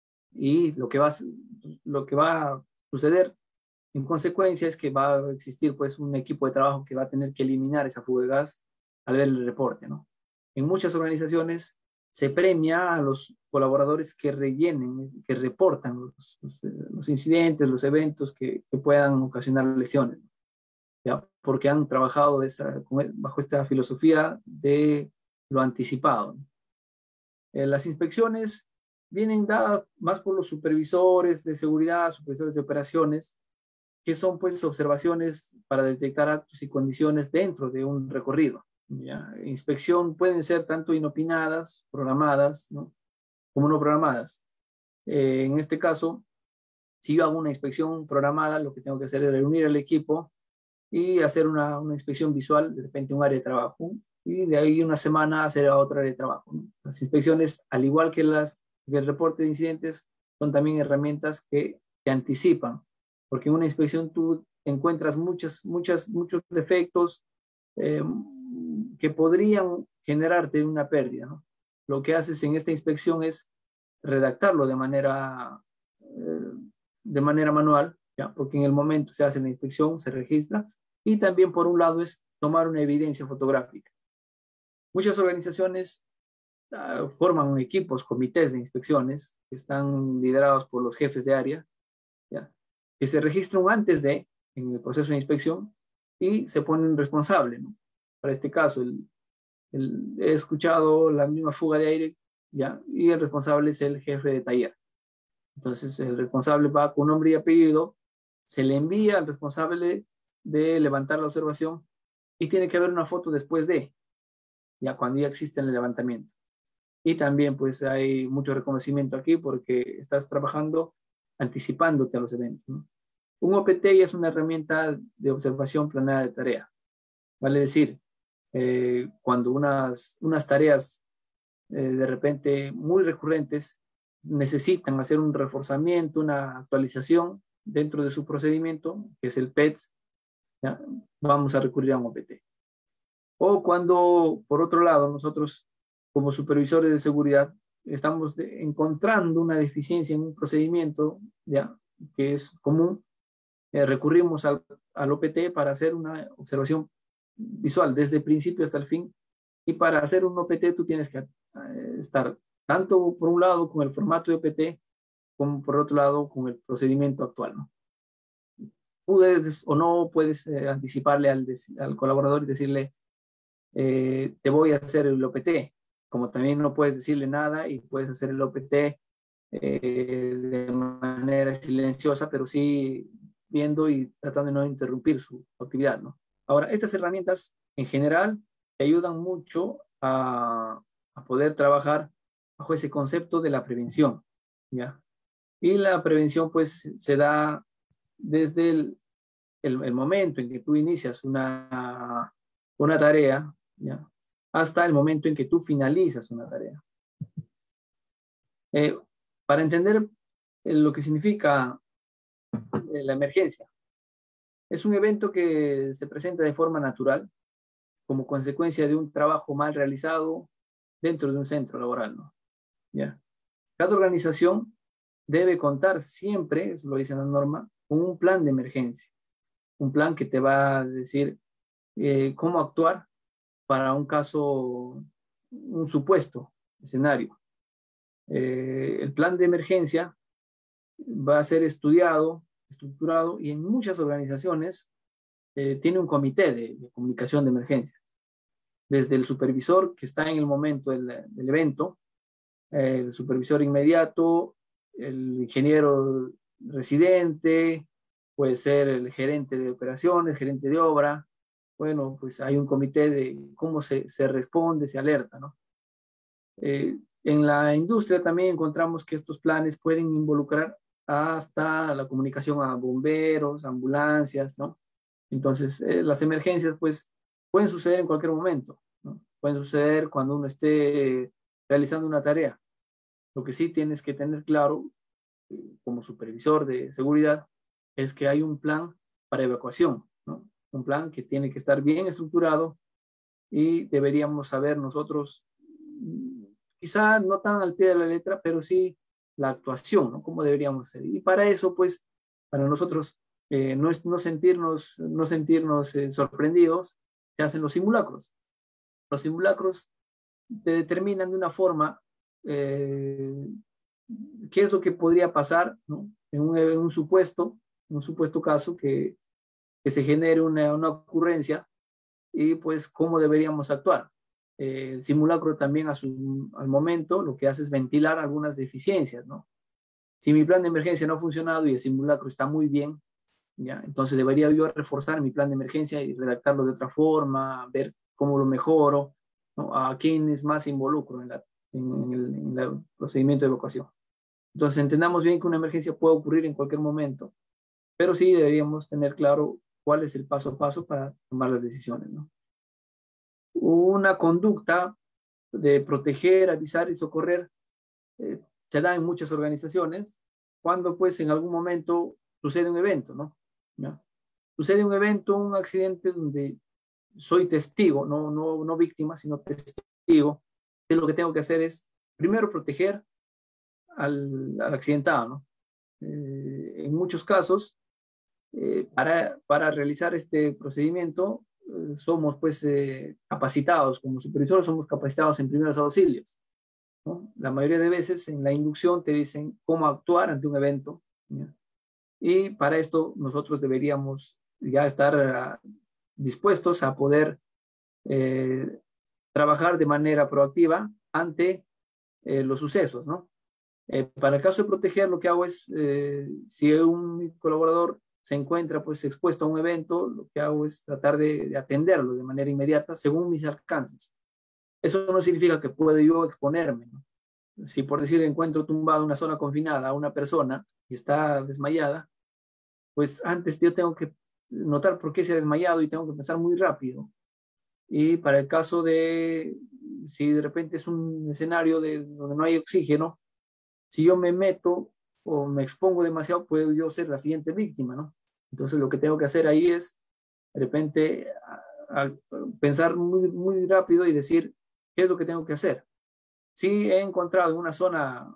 Y lo que, va, lo que va a suceder en consecuencia es que va a existir pues un equipo de trabajo que va a tener que eliminar esa fuga de gas al ver el reporte, ¿no? En muchas organizaciones se premia a los colaboradores que rellenen, que reportan los, los, los incidentes, los eventos que, que puedan ocasionar lesiones, ¿ya? Porque han trabajado esa, bajo esta filosofía de lo anticipado. Eh, las inspecciones vienen dadas más por los supervisores de seguridad, supervisores de operaciones, que son pues observaciones para detectar actos y condiciones dentro de un recorrido, ¿ya? Inspección pueden ser tanto inopinadas, programadas, ¿no?, como no programadas. Eh, en este caso, si yo hago una inspección programada, lo que tengo que hacer es reunir al equipo y hacer una, una inspección visual, de repente un área de trabajo, y de ahí una semana hacer a otra área de trabajo, ¿no? Las inspecciones, al igual que las del reporte de incidentes, son también herramientas que te anticipan, porque en una inspección tú encuentras muchas, muchas, muchos defectos eh, que podrían generarte una pérdida, ¿no? Lo que haces en esta inspección es redactarlo de manera, eh, de manera manual, ¿ya? Porque en el momento se hace la inspección, se registra, y también por un lado es tomar una evidencia fotográfica. Muchas organizaciones uh, forman equipos, comités de inspecciones, que están liderados por los jefes de área, ¿ya?, que se registran antes de, en el proceso de inspección, y se ponen responsable, ¿no? Para este caso, el, el, he escuchado la misma fuga de aire, ¿ya?, y el responsable es el jefe de taller. Entonces, el responsable va con nombre y apellido, se le envía al responsable de levantar la observación, y tiene que haber una foto después de, ya cuando ya existe el levantamiento. Y también pues hay mucho reconocimiento aquí, porque estás trabajando anticipándote a los eventos, ¿no? Un O P T es una herramienta de observación planeada de tarea. Vale decir, eh, cuando unas, unas tareas eh, de repente muy recurrentes necesitan hacer un reforzamiento, una actualización dentro de su procedimiento, que es el P E T S, ¿ya?, vamos a recurrir a un O P T. O cuando, por otro lado, nosotros como supervisores de seguridad estamos de, encontrando una deficiencia en un procedimiento, ya, que es común, eh, recurrimos al, al O P T para hacer una observación visual desde el principio hasta el fin. Y para hacer un O P T tú tienes que eh, estar tanto por un lado con el formato de O P T, como por otro lado con el procedimiento actual, ¿no? Puedes o no puedes eh, anticiparle al, al colaborador y decirle, eh, te voy a hacer el O P T, como también no puedes decirle nada y puedes hacer el O P T eh, de manera silenciosa, pero sí viendo y tratando de no interrumpir su actividad, ¿no? Ahora, estas herramientas en general te ayudan mucho a, a poder trabajar bajo ese concepto de la prevención, ¿ya? Y la prevención pues se da desde el, el, el momento en que tú inicias una, una tarea, ¿ya?, hasta el momento en que tú finalizas una tarea. Eh, para entender lo que significa la emergencia, es un evento que se presenta de forma natural como consecuencia de un trabajo mal realizado dentro de un centro laboral, ¿no? ¿Ya? Cada organización debe contar siempre, eso lo dice la norma, con un plan de emergencia, un plan que te va a decir eh, cómo actuar para un caso, un supuesto escenario. Eh, el plan de emergencia va a ser estudiado, estructurado, y en muchas organizaciones eh, tiene un comité de, de comunicación de emergencia. Desde el supervisor que está en el momento del, del evento, eh, el supervisor inmediato, el ingeniero residente, puede ser el gerente de operaciones, gerente de obra. Bueno, pues hay un comité de cómo se, se responde, se alerta, ¿no? Eh, en la industria también encontramos que estos planes pueden involucrar hasta la comunicación a bomberos, ambulancias, ¿no? Entonces, eh, las emergencias, pues, pueden suceder en cualquier momento, ¿no? Pueden suceder cuando uno esté realizando una tarea. Lo que sí tienes que tener claro, eh, como supervisor de seguridad, es que hay un plan para evacuación, ¿no? Un plan que tiene que estar bien estructurado y deberíamos saber nosotros, quizá no tan al pie de la letra, pero sí la actuación, ¿no? Cómo deberíamos ser. Y para eso, pues, para nosotros eh, no, es, no sentirnos, no sentirnos eh, sorprendidos, se hacen los simulacros. Los simulacros te determinan de una forma eh, qué es lo que podría pasar, ¿no? En un, en un supuesto, en un supuesto caso que, que se genere una, una ocurrencia y pues cómo deberíamos actuar. Eh, el simulacro también a su, al momento lo que hace es ventilar algunas deficiencias, ¿no? Si mi plan de emergencia no ha funcionado y el simulacro está muy bien, ¿ya? Entonces debería yo reforzar mi plan de emergencia y redactarlo de otra forma, ver cómo lo mejoro, ¿no? A quiénes más involucro en, la, en, el, en el procedimiento de evacuación. Entonces entendamos bien que una emergencia puede ocurrir en cualquier momento, pero sí deberíamos tener claro cuál es el paso a paso para tomar las decisiones, ¿no? Una conducta de proteger, avisar y socorrer eh, se da en muchas organizaciones cuando pues en algún momento sucede un evento, ¿no? ¿Ya? Sucede un evento, un accidente donde soy testigo, no, no, no víctima, sino testigo. Y lo que tengo que hacer es primero proteger al, al accidentado, ¿no? Eh, en muchos casos, eh, para, para realizar este procedimiento, eh, somos pues eh, capacitados, como supervisores somos capacitados en primeros auxilios, ¿no? La mayoría de veces en la inducción te dicen cómo actuar ante un evento, ¿ya? Y para esto nosotros deberíamos ya estar uh, dispuestos a poder eh, trabajar de manera proactiva ante eh, los sucesos, ¿no? Eh, para el caso de proteger, lo que hago es, eh, si un colaborador se encuentra pues expuesto a un evento, lo que hago es tratar de, de atenderlo de manera inmediata según mis alcances. Eso no significa que puedo yo exponerme, ¿no? Si por decir encuentro tumbado en una zona confinada a una persona y está desmayada, pues antes yo tengo que notar por qué se ha desmayado y tengo que pensar muy rápido. Y para el caso de, si de repente es un escenario de, donde no hay oxígeno, si yo me meto o me expongo demasiado, puedo yo ser la siguiente víctima, ¿no? Entonces lo que tengo que hacer ahí es, de repente, a, a pensar muy, muy rápido y decir, ¿qué es lo que tengo que hacer? Si he encontrado en una zona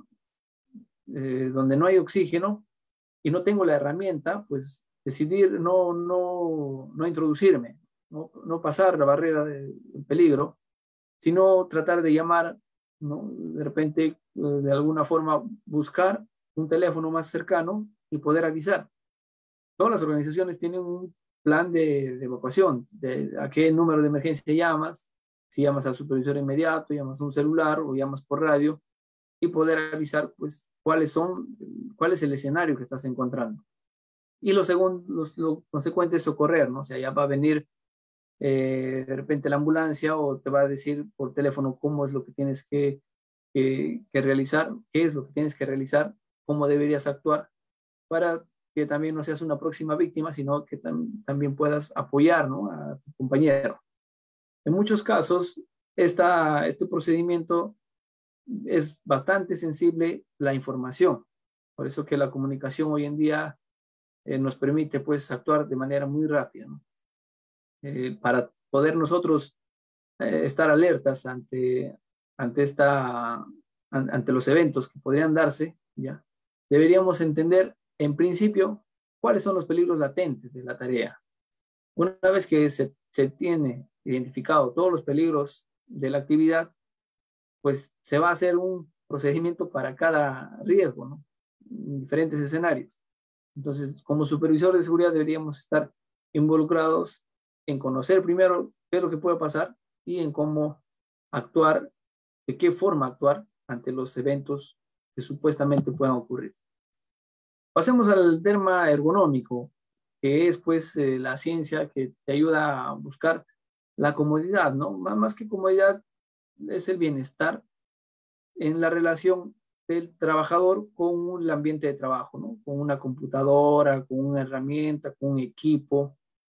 eh, donde no hay oxígeno y no tengo la herramienta, pues decidir no, no, no introducirme, no, no pasar la barrera del peligro, sino tratar de llamar, ¿no? De repente, eh, de alguna forma, buscar un teléfono más cercano y poder avisar. Todas las organizaciones tienen un plan de, de evacuación, de a qué número de emergencia llamas, si llamas al supervisor inmediato, llamas a un celular o llamas por radio, y poder avisar, pues, cuáles son, cuál es el escenario que estás encontrando. Y lo segundo, los, lo consecuente es socorrer, ¿no? O sea, ya va a venir eh, de repente la ambulancia o te va a decir por teléfono cómo es lo que tienes que, que, que realizar, qué es lo que tienes que realizar, cómo deberías actuar, para que también no seas una próxima víctima, sino que tam también puedas apoyar, ¿no?, a tu compañero. En muchos casos, esta, este procedimiento es bastante sensible la información. Por eso que la comunicación hoy en día eh, nos permite pues actuar de manera muy rápida, ¿no? Eh, para poder nosotros eh, estar alertas ante, ante, esta, ante los eventos que podrían darse, ¿ya? Deberíamos entender en principio cuáles son los peligros latentes de la tarea. Una vez que se, se tiene identificado todos los peligros de la actividad, pues se va a hacer un procedimiento para cada riesgo, ¿no? En diferentes escenarios. Entonces, como supervisor de seguridad deberíamos estar involucrados en conocer primero qué es lo que puede pasar y en cómo actuar, de qué forma actuar ante los eventos que supuestamente puedan ocurrir. Pasemos al tema ergonómico, que es pues eh, la ciencia que te ayuda a buscar la comodidad, ¿no? Más que comodidad es el bienestar en la relación del trabajador con el ambiente de trabajo, ¿no? Con una computadora, con una herramienta, con un equipo,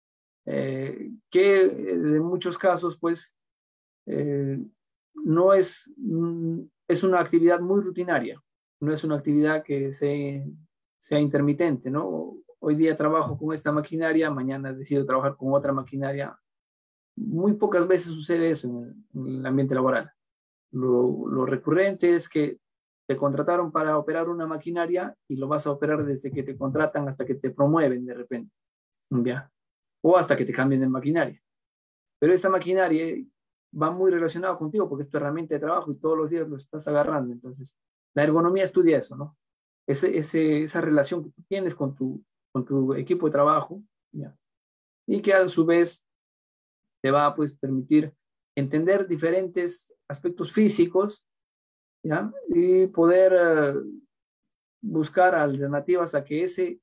eh, que en muchos casos pues eh, no es, es una actividad muy rutinaria, no es una actividad que se, sea intermitente, ¿no? Hoy día trabajo con esta maquinaria, mañana decido trabajar con otra maquinaria. Muy pocas veces sucede eso en el, en el ambiente laboral. Lo, lo recurrente es que te contrataron para operar una maquinaria y lo vas a operar desde que te contratan hasta que te promueven de repente, ¿ya? O hasta que te cambien de maquinaria. Pero esta maquinaria va muy relacionada contigo porque es tu herramienta de trabajo y todos los días lo estás agarrando. Entonces, la ergonomía estudia eso, ¿no? Ese, ese, esa relación que tú tienes con tu, con tu equipo de trabajo, ¿ya? Y que a su vez te va a pues, permitir entender diferentes aspectos físicos, ¿ya? Y poder uh, buscar alternativas a que ese,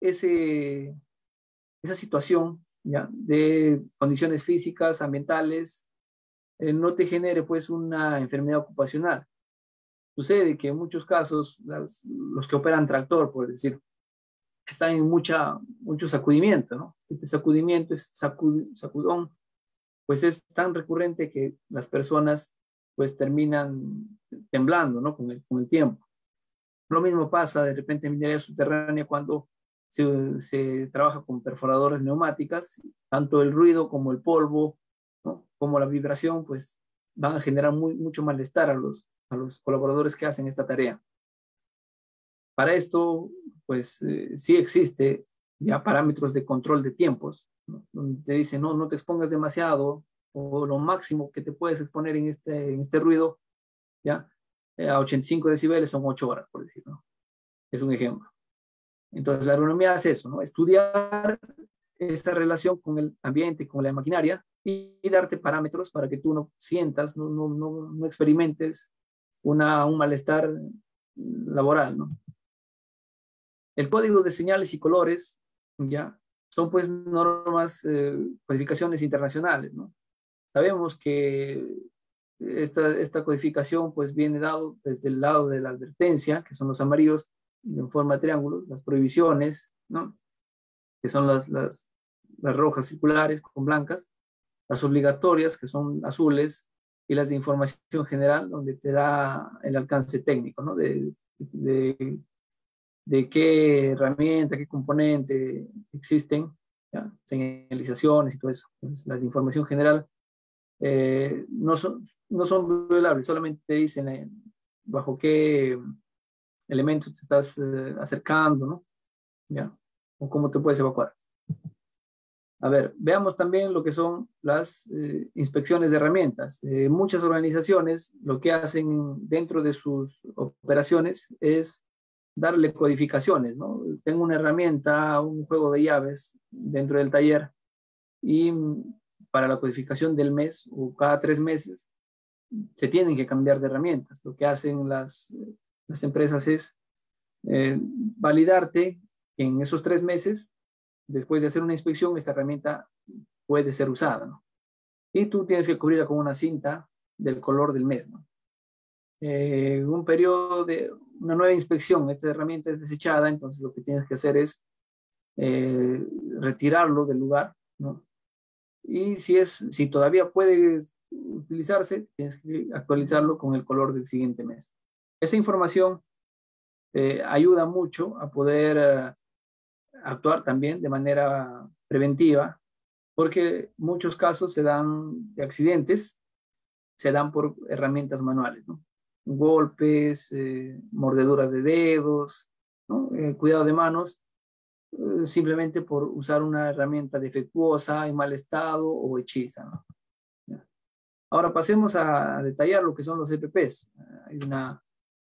ese, esa situación, ¿ya? De condiciones físicas, ambientales, eh, no te genere pues una enfermedad ocupacional. Sucede que en muchos casos las, los que operan tractor, por decir, están en mucha, mucho sacudimiento, ¿no? Este sacudimiento, este sacud, sacudón, pues es tan recurrente que las personas pues terminan temblando, ¿no? Con el, con el tiempo. Lo mismo pasa de repente en minería subterránea cuando se, se trabaja con perforadoras neumáticas, tanto el ruido como el polvo, ¿no? Como la vibración, pues van a generar muy, mucho malestar a los, a los colaboradores que hacen esta tarea. Para esto, pues eh, sí existe ya parámetros de control de tiempos, ¿no? Donde te dicen, no, no te expongas demasiado, o lo máximo que te puedes exponer en este, en este ruido, ya, eh, a ochenta y cinco decibeles son ocho horas, por decirlo, ¿no? Es un ejemplo. Entonces, la ergonomía hace eso, ¿no? Estudiar esta relación con el ambiente, con la maquinaria, y, y darte parámetros para que tú no sientas, no, no, no, no experimentes una, un malestar laboral, ¿no? El código de señales y colores, ya, son pues normas, eh, codificaciones internacionales, ¿no? Sabemos que esta, esta codificación pues viene dado desde el lado de la advertencia, que son los amarillos en forma de triángulo, las prohibiciones, ¿no? Que son las, las, las rojas circulares con blancas, las obligatorias, que son azules, y las de información general, donde te da el alcance técnico, ¿no? De, de, de qué herramienta, qué componente existen, ¿ya? Señalizaciones y todo eso. Entonces, las de información general eh, no, son, no son violables, solamente te dicen eh, bajo qué elementos te estás eh, acercando, ¿no? ¿Ya? O cómo te puedes evacuar. A ver, veamos también lo que son las eh, inspecciones de herramientas. Eh, muchas organizaciones lo que hacen dentro de sus operaciones es darle codificaciones, ¿no? Tengo una herramienta, un juego de llaves dentro del taller y para la codificación del mes o cada tres meses se tienen que cambiar de herramientas. Lo que hacen las, las empresas es eh, validarte en esos tres meses. Después de hacer una inspección, esta herramienta puede ser usada, ¿no? Y tú tienes que cubrirla con una cinta del color del mes, ¿no? Eh, un periodo de una nueva inspección, esta herramienta es desechada, entonces lo que tienes que hacer es eh, retirarlo del lugar, ¿no? Y si, es, si todavía puede utilizarse, tienes que actualizarlo con el color del siguiente mes. Esa información eh, ayuda mucho a poder eh, actuar también de manera preventiva, porque muchos casos se dan de accidentes, se dan por herramientas manuales, ¿no? Golpes, eh, mordeduras de dedos, ¿no? Eh, cuidado de manos, eh, simplemente por usar una herramienta defectuosa, en mal estado o hechiza, ¿no? ¿Ya? Ahora pasemos a detallar lo que son los E P Ps. Hay una,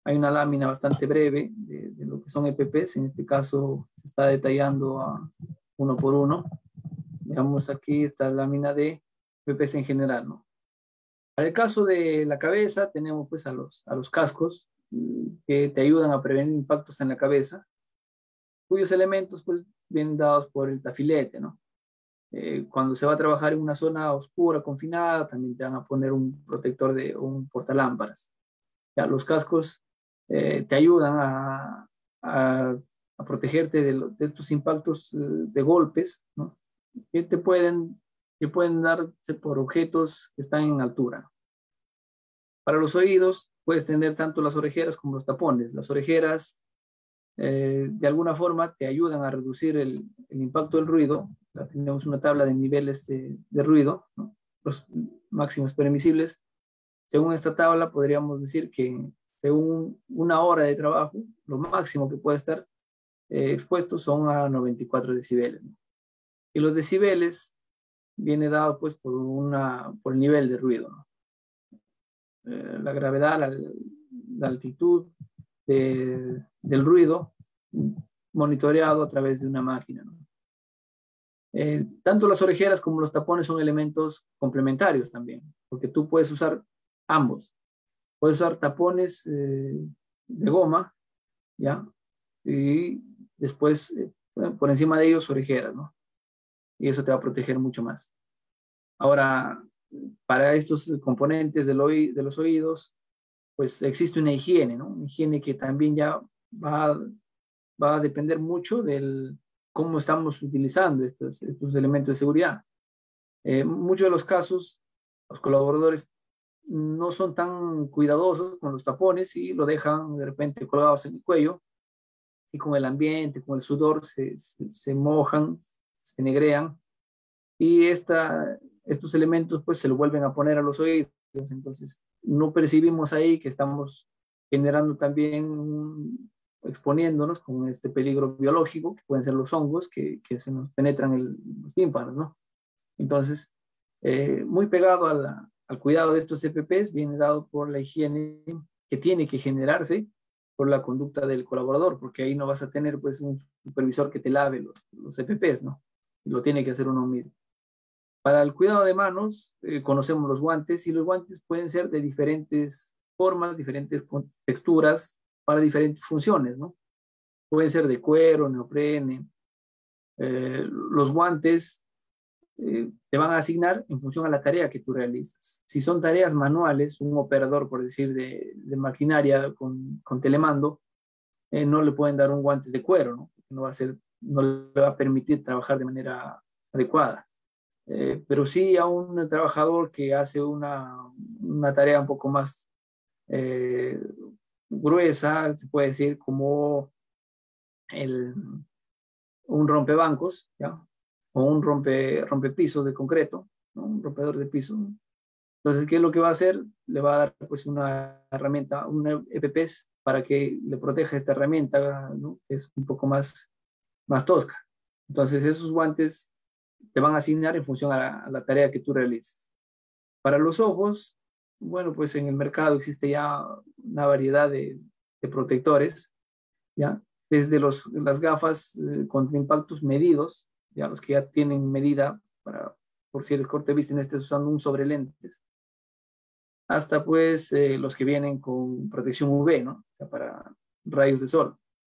hay una lámina bastante breve de, de lo que son E P Pes. En este caso se está detallando a uno por uno. Veamos aquí esta lámina de E P Pes en general, ¿no? Para el caso de la cabeza, tenemos pues a los, a los cascos que te ayudan a prevenir impactos en la cabeza, cuyos elementos pues vienen dados por el tafilete, ¿no? Eh, cuando se va a trabajar en una zona oscura, confinada, también te van a poner un protector de un portalámparas. Ya, los cascos eh, te ayudan a, a, a protegerte de, lo, de, estos impactos eh, de golpes, ¿no? Que te pueden, que pueden darse por objetos que están en altura. Para los oídos, puedes tener tanto las orejeras como los tapones. Las orejeras, eh, de alguna forma, te ayudan a reducir el, el impacto del ruido. Tenemos una tabla de niveles de, de ruido, ¿no? Los máximos permisibles. Según esta tabla, podríamos decir que según una hora de trabajo, lo máximo que puede estar eh, expuesto son a noventa y cuatro decibeles, ¿no? Y los decibeles viene dado pues por, una, por el nivel de ruido, ¿no? Eh, la gravedad, la, la altitud de, del ruido monitoreado a través de una máquina, ¿no? Eh, tanto las orejeras como los tapones son elementos complementarios también, porque tú puedes usar ambos. Puedes usar tapones eh, de goma, ¿ya? Y después, eh, por encima de ellos, orejeras, ¿no? Y eso te va a proteger mucho más. Ahora, para estos componentes del oí de los oídos, pues existe una higiene, ¿no? Una higiene que también ya va, va a depender mucho del cómo estamos utilizando estos, estos elementos de seguridad. En eh, muchos de los casos, los colaboradores no son tan cuidadosos con los tapones y lo dejan de repente colgados en el cuello y con el ambiente, con el sudor, se, se, se mojan, se negrean y esta, estos elementos pues se lo vuelven a poner a los oídos. Entonces no percibimos ahí que estamos generando también, exponiéndonos con este peligro biológico, que pueden ser los hongos que, que se nos penetran en los tímpanos, ¿no? Entonces, eh, muy pegado a la, al cuidado de estos E P Pes viene dado por la higiene que tiene que generarse por la conducta del colaborador, porque ahí no vas a tener pues un supervisor que te lave los, los E P Pes, ¿no? Lo tiene que hacer uno mismo. Para el cuidado de manos, eh, conocemos los guantes y los guantes pueden ser de diferentes formas, diferentes texturas, para diferentes funciones, ¿no? Pueden ser de cuero, neoprene. Eh, los guantes eh, te van a asignar en función a la tarea que tú realizas. Si son tareas manuales, un operador, por decir, de, de maquinaria con, con telemando, eh, no le pueden dar un guantes de cuero, ¿no? No va a ser, no le va a permitir trabajar de manera adecuada. Eh, pero sí a un trabajador que hace una, una tarea un poco más eh, gruesa, se puede decir, como el, un rompebancos, ¿ya? O un rompe, rompepisos de concreto, ¿no? Un rompedor de piso, ¿no? Entonces, ¿qué es lo que va a hacer? Le va a dar pues una herramienta, un E P Pes para que le proteja esta herramienta, ¿no? Que es un poco más, más tosca. Entonces, esos guantes te van a asignar en función a la, a la tarea que tú realices. Para los ojos, bueno, pues en el mercado existe ya una variedad de, de protectores, ¿ya? Desde los, las gafas eh, contra impactos medidos, ya los que ya tienen medida para, por si eres corte de vista y no estés usando un sobrelentes, hasta pues eh, los que vienen con protección U V, ¿no? O sea, para rayos de sol.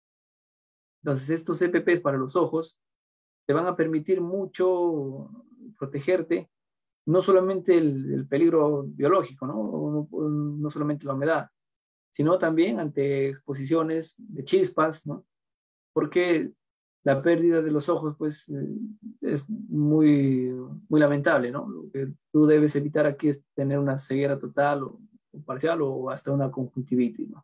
Entonces estos E P Pes para los ojos te van a permitir mucho protegerte, no solamente el, el peligro biológico, ¿no? No, no solamente la humedad, sino también ante exposiciones de chispas, ¿no? Porque la pérdida de los ojos, pues, eh, es muy, muy lamentable, ¿no? Lo que tú debes evitar aquí es tener una ceguera total o, o parcial o hasta una conjuntivitis, ¿no?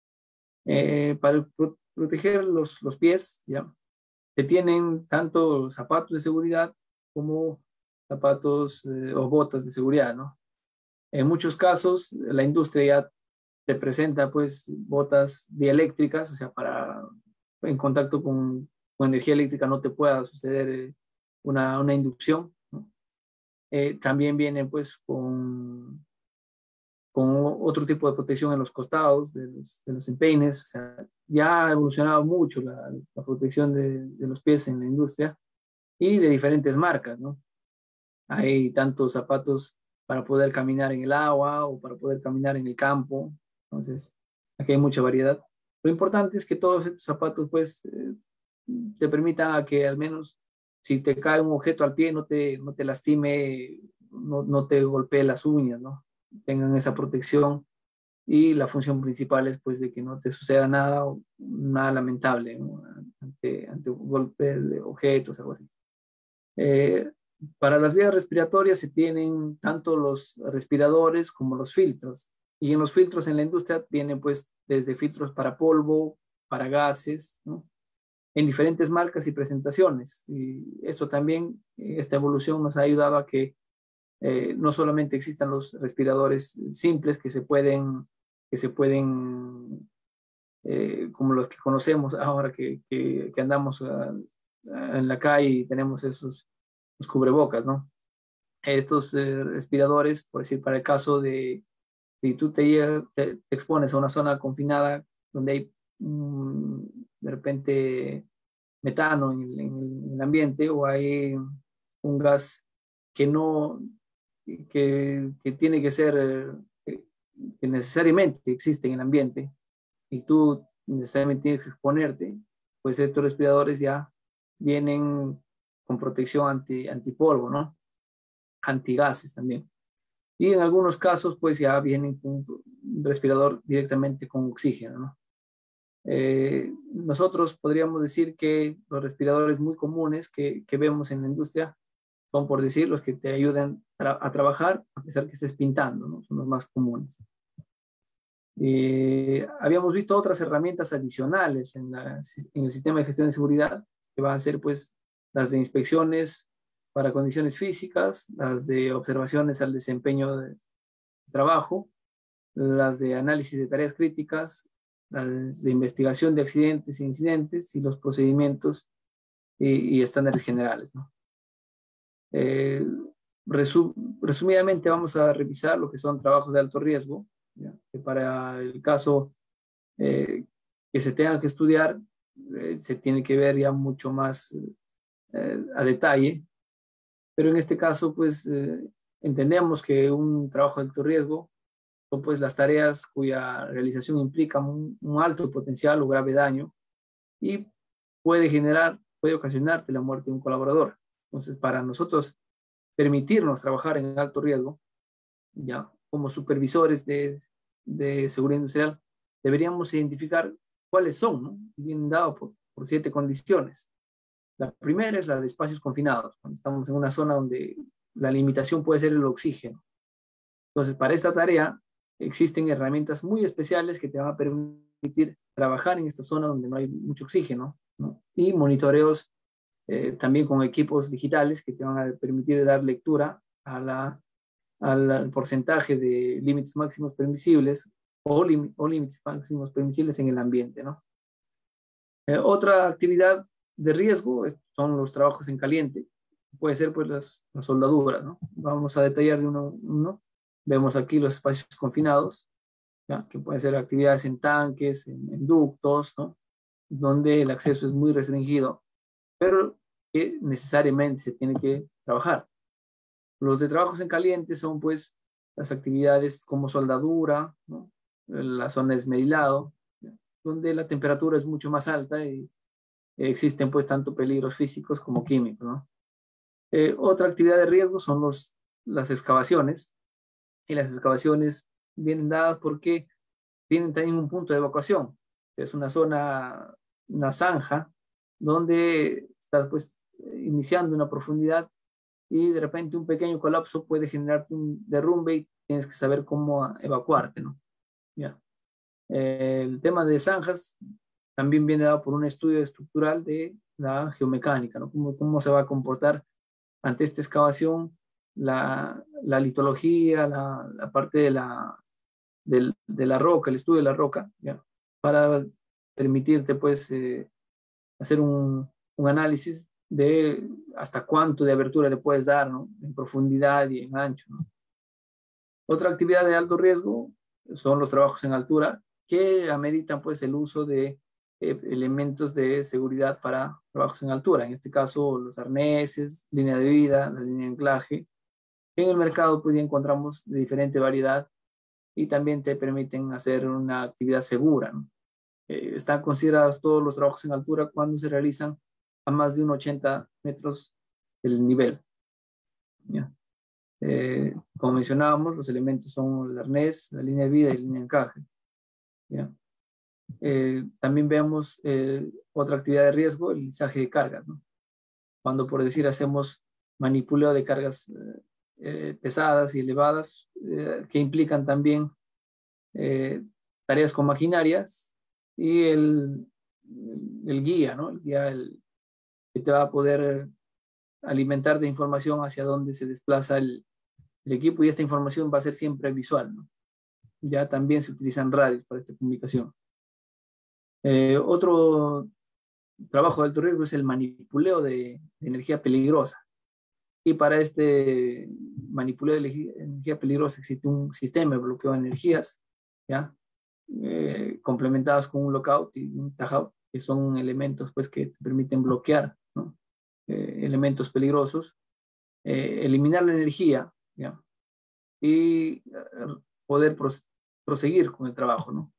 Eh, para pro proteger los, los pies, ¿ya? Se tienen tanto zapatos de seguridad como zapatos eh, o botas de seguridad, ¿no? En muchos casos, la industria ya te presenta, pues, botas dieléctricas, o sea, para en contacto con, con energía eléctrica no te pueda suceder eh, una, una inducción, ¿no? Eh, también vienen, pues, con, con otro tipo de protección en los costados de los, de los empeines. O sea, ya ha evolucionado mucho la, la protección de, de los pies en la industria y de diferentes marcas, ¿no? Hay tantos zapatos para poder caminar en el agua o para poder caminar en el campo. Entonces, aquí hay mucha variedad. Lo importante es que todos estos zapatos, pues, eh, te permitan que al menos si te cae un objeto al pie, no te, no te lastime, no, no te golpee las uñas, ¿no? Tengan esa protección y la función principal es, pues, de que no te suceda nada, nada lamentable, ¿no? ante, ante un golpe de objetos, algo así. Eh, para las vías respiratorias se tienen tanto los respiradores como los filtros. Y en los filtros en la industria vienen pues desde filtros para polvo, para gases, ¿no? En diferentes marcas y presentaciones. Y esto también, esta evolución nos ha ayudado a que eh, no solamente existan los respiradores simples que se pueden, que se pueden eh, como los que conocemos ahora que, que, que andamos uh, en la calle y tenemos esos los cubrebocas, ¿no? Estos eh, respiradores, por decir, para el caso de si tú te, te, te expones a una zona confinada donde hay um, de repente metano en el, en el, ambiente o hay un gas que no, que, que tiene que ser, eh, que necesariamente existe en el ambiente y tú necesariamente tienes que exponerte, pues estos respiradores ya vienen con protección anti, antipolvo, ¿no? Antigases también. Y en algunos casos, pues ya vienen con un respirador directamente con oxígeno, ¿no? Eh, nosotros podríamos decir que los respiradores muy comunes que, que vemos en la industria son, por decir, los que te ayudan a, a trabajar a pesar que estés pintando, ¿no? Son los más comunes. Eh, habíamos visto otras herramientas adicionales en, la, en el sistema de gestión de seguridad, que van a ser pues las de inspecciones para condiciones físicas, las de observaciones al desempeño de trabajo, las de análisis de tareas críticas, las de investigación de accidentes e incidentes y los procedimientos y, y estándares generales, ¿no? Eh, resum, resumidamente vamos a revisar lo que son trabajos de alto riesgo, ¿ya? Que para el caso eh, que se tenga que estudiar, eh, se tiene que ver ya mucho más eh, a detalle, pero en este caso, pues, eh, entendemos que un trabajo de alto riesgo son pues las tareas cuya realización implica un, un alto potencial o grave daño y puede generar, puede ocasionarte la muerte de un colaborador. Entonces, para nosotros permitirnos trabajar en alto riesgo, ya como supervisores de, de seguridad industrial, deberíamos identificar cuáles son, ¿no? Vienen dados por, por siete condiciones. La primera es la de espacios confinados, cuando estamos en una zona donde la limitación puede ser el oxígeno. Entonces, para esta tarea existen herramientas muy especiales que te van a permitir trabajar en esta zona donde no hay mucho oxígeno, ¿no? Y monitoreos eh, también con equipos digitales que te van a permitir dar lectura a la, al porcentaje de límites máximos permisibles o, o límites máximos permisibles en el ambiente, ¿no? Eh, otra actividad de riesgo son los trabajos en caliente. Puede ser pues las, las soldaduras, ¿no? Vamos a detallar de uno, uno. Vemos aquí los espacios confinados, ¿ya? Que pueden ser actividades en tanques, en, en ductos, ¿no? Donde el acceso es muy restringido, pero que necesariamente se tiene que trabajar. Los de trabajos en caliente son pues las actividades como soldadura, ¿no? La zona de esmerilado, ¿ya? Donde la temperatura es mucho más alta y existen pues tanto peligros físicos como químicos, ¿no? Eh, otra actividad de riesgo son los, las excavaciones, y las excavaciones vienen dadas porque tienen también un punto de evacuación. Es una zona, una zanja, donde estás pues iniciando una profundidad y de repente un pequeño colapso puede generarte un derrumbe y tienes que saber cómo evacuarte, ¿no? Ya. Eh, el tema de zanjas también viene dado por un estudio estructural de la geomecánica, ¿no? Cómo, cómo se va a comportar ante esta excavación la, la litología, la, la parte de la, de, de la roca, el estudio de la roca, ¿ya? Para permitirte pues eh, hacer un, un análisis de hasta cuánto de abertura le puedes dar, ¿no? En profundidad y en ancho, ¿no? Otra actividad de alto riesgo son los trabajos en altura, que ameritan pues el uso de eh, elementos de seguridad para trabajos en altura. En este caso, los arneses, línea de vida, la línea de anclaje. En el mercado pues ya encontramos de diferente variedad y también te permiten hacer una actividad segura, ¿no? Eh, están considerados todos los trabajos en altura cuando se realizan a más de unos ochenta metros del nivel, ¿ya? Eh, como mencionábamos, los elementos son el arnés, la línea de vida y la línea de encaje, ¿ya? Eh, también vemos eh, otra actividad de riesgo, el izaje de cargas, ¿no? Cuando, por decir, hacemos manipuleo de cargas eh, eh, pesadas y elevadas, eh, que implican también eh, tareas con maquinarias, y el, el guía, ¿no? El guía el, que te va a poder alimentar de información hacia dónde se desplaza el, el equipo, y esta información va a ser siempre visual, ¿no? Ya también se utilizan radios para esta comunicación. Eh, otro trabajo de alto riesgo es el manipuleo de, de energía peligrosa. Y para este manipuleo de energía peligrosa existe un sistema de bloqueo de energías, ¿ya? Eh, complementados con un lockout y un tagout, que son elementos pues, que te permiten bloquear, ¿no? eh, elementos peligrosos, eh, eliminar la energía, ¿ya? Y eh, poder pros proseguir con el trabajo, ¿no?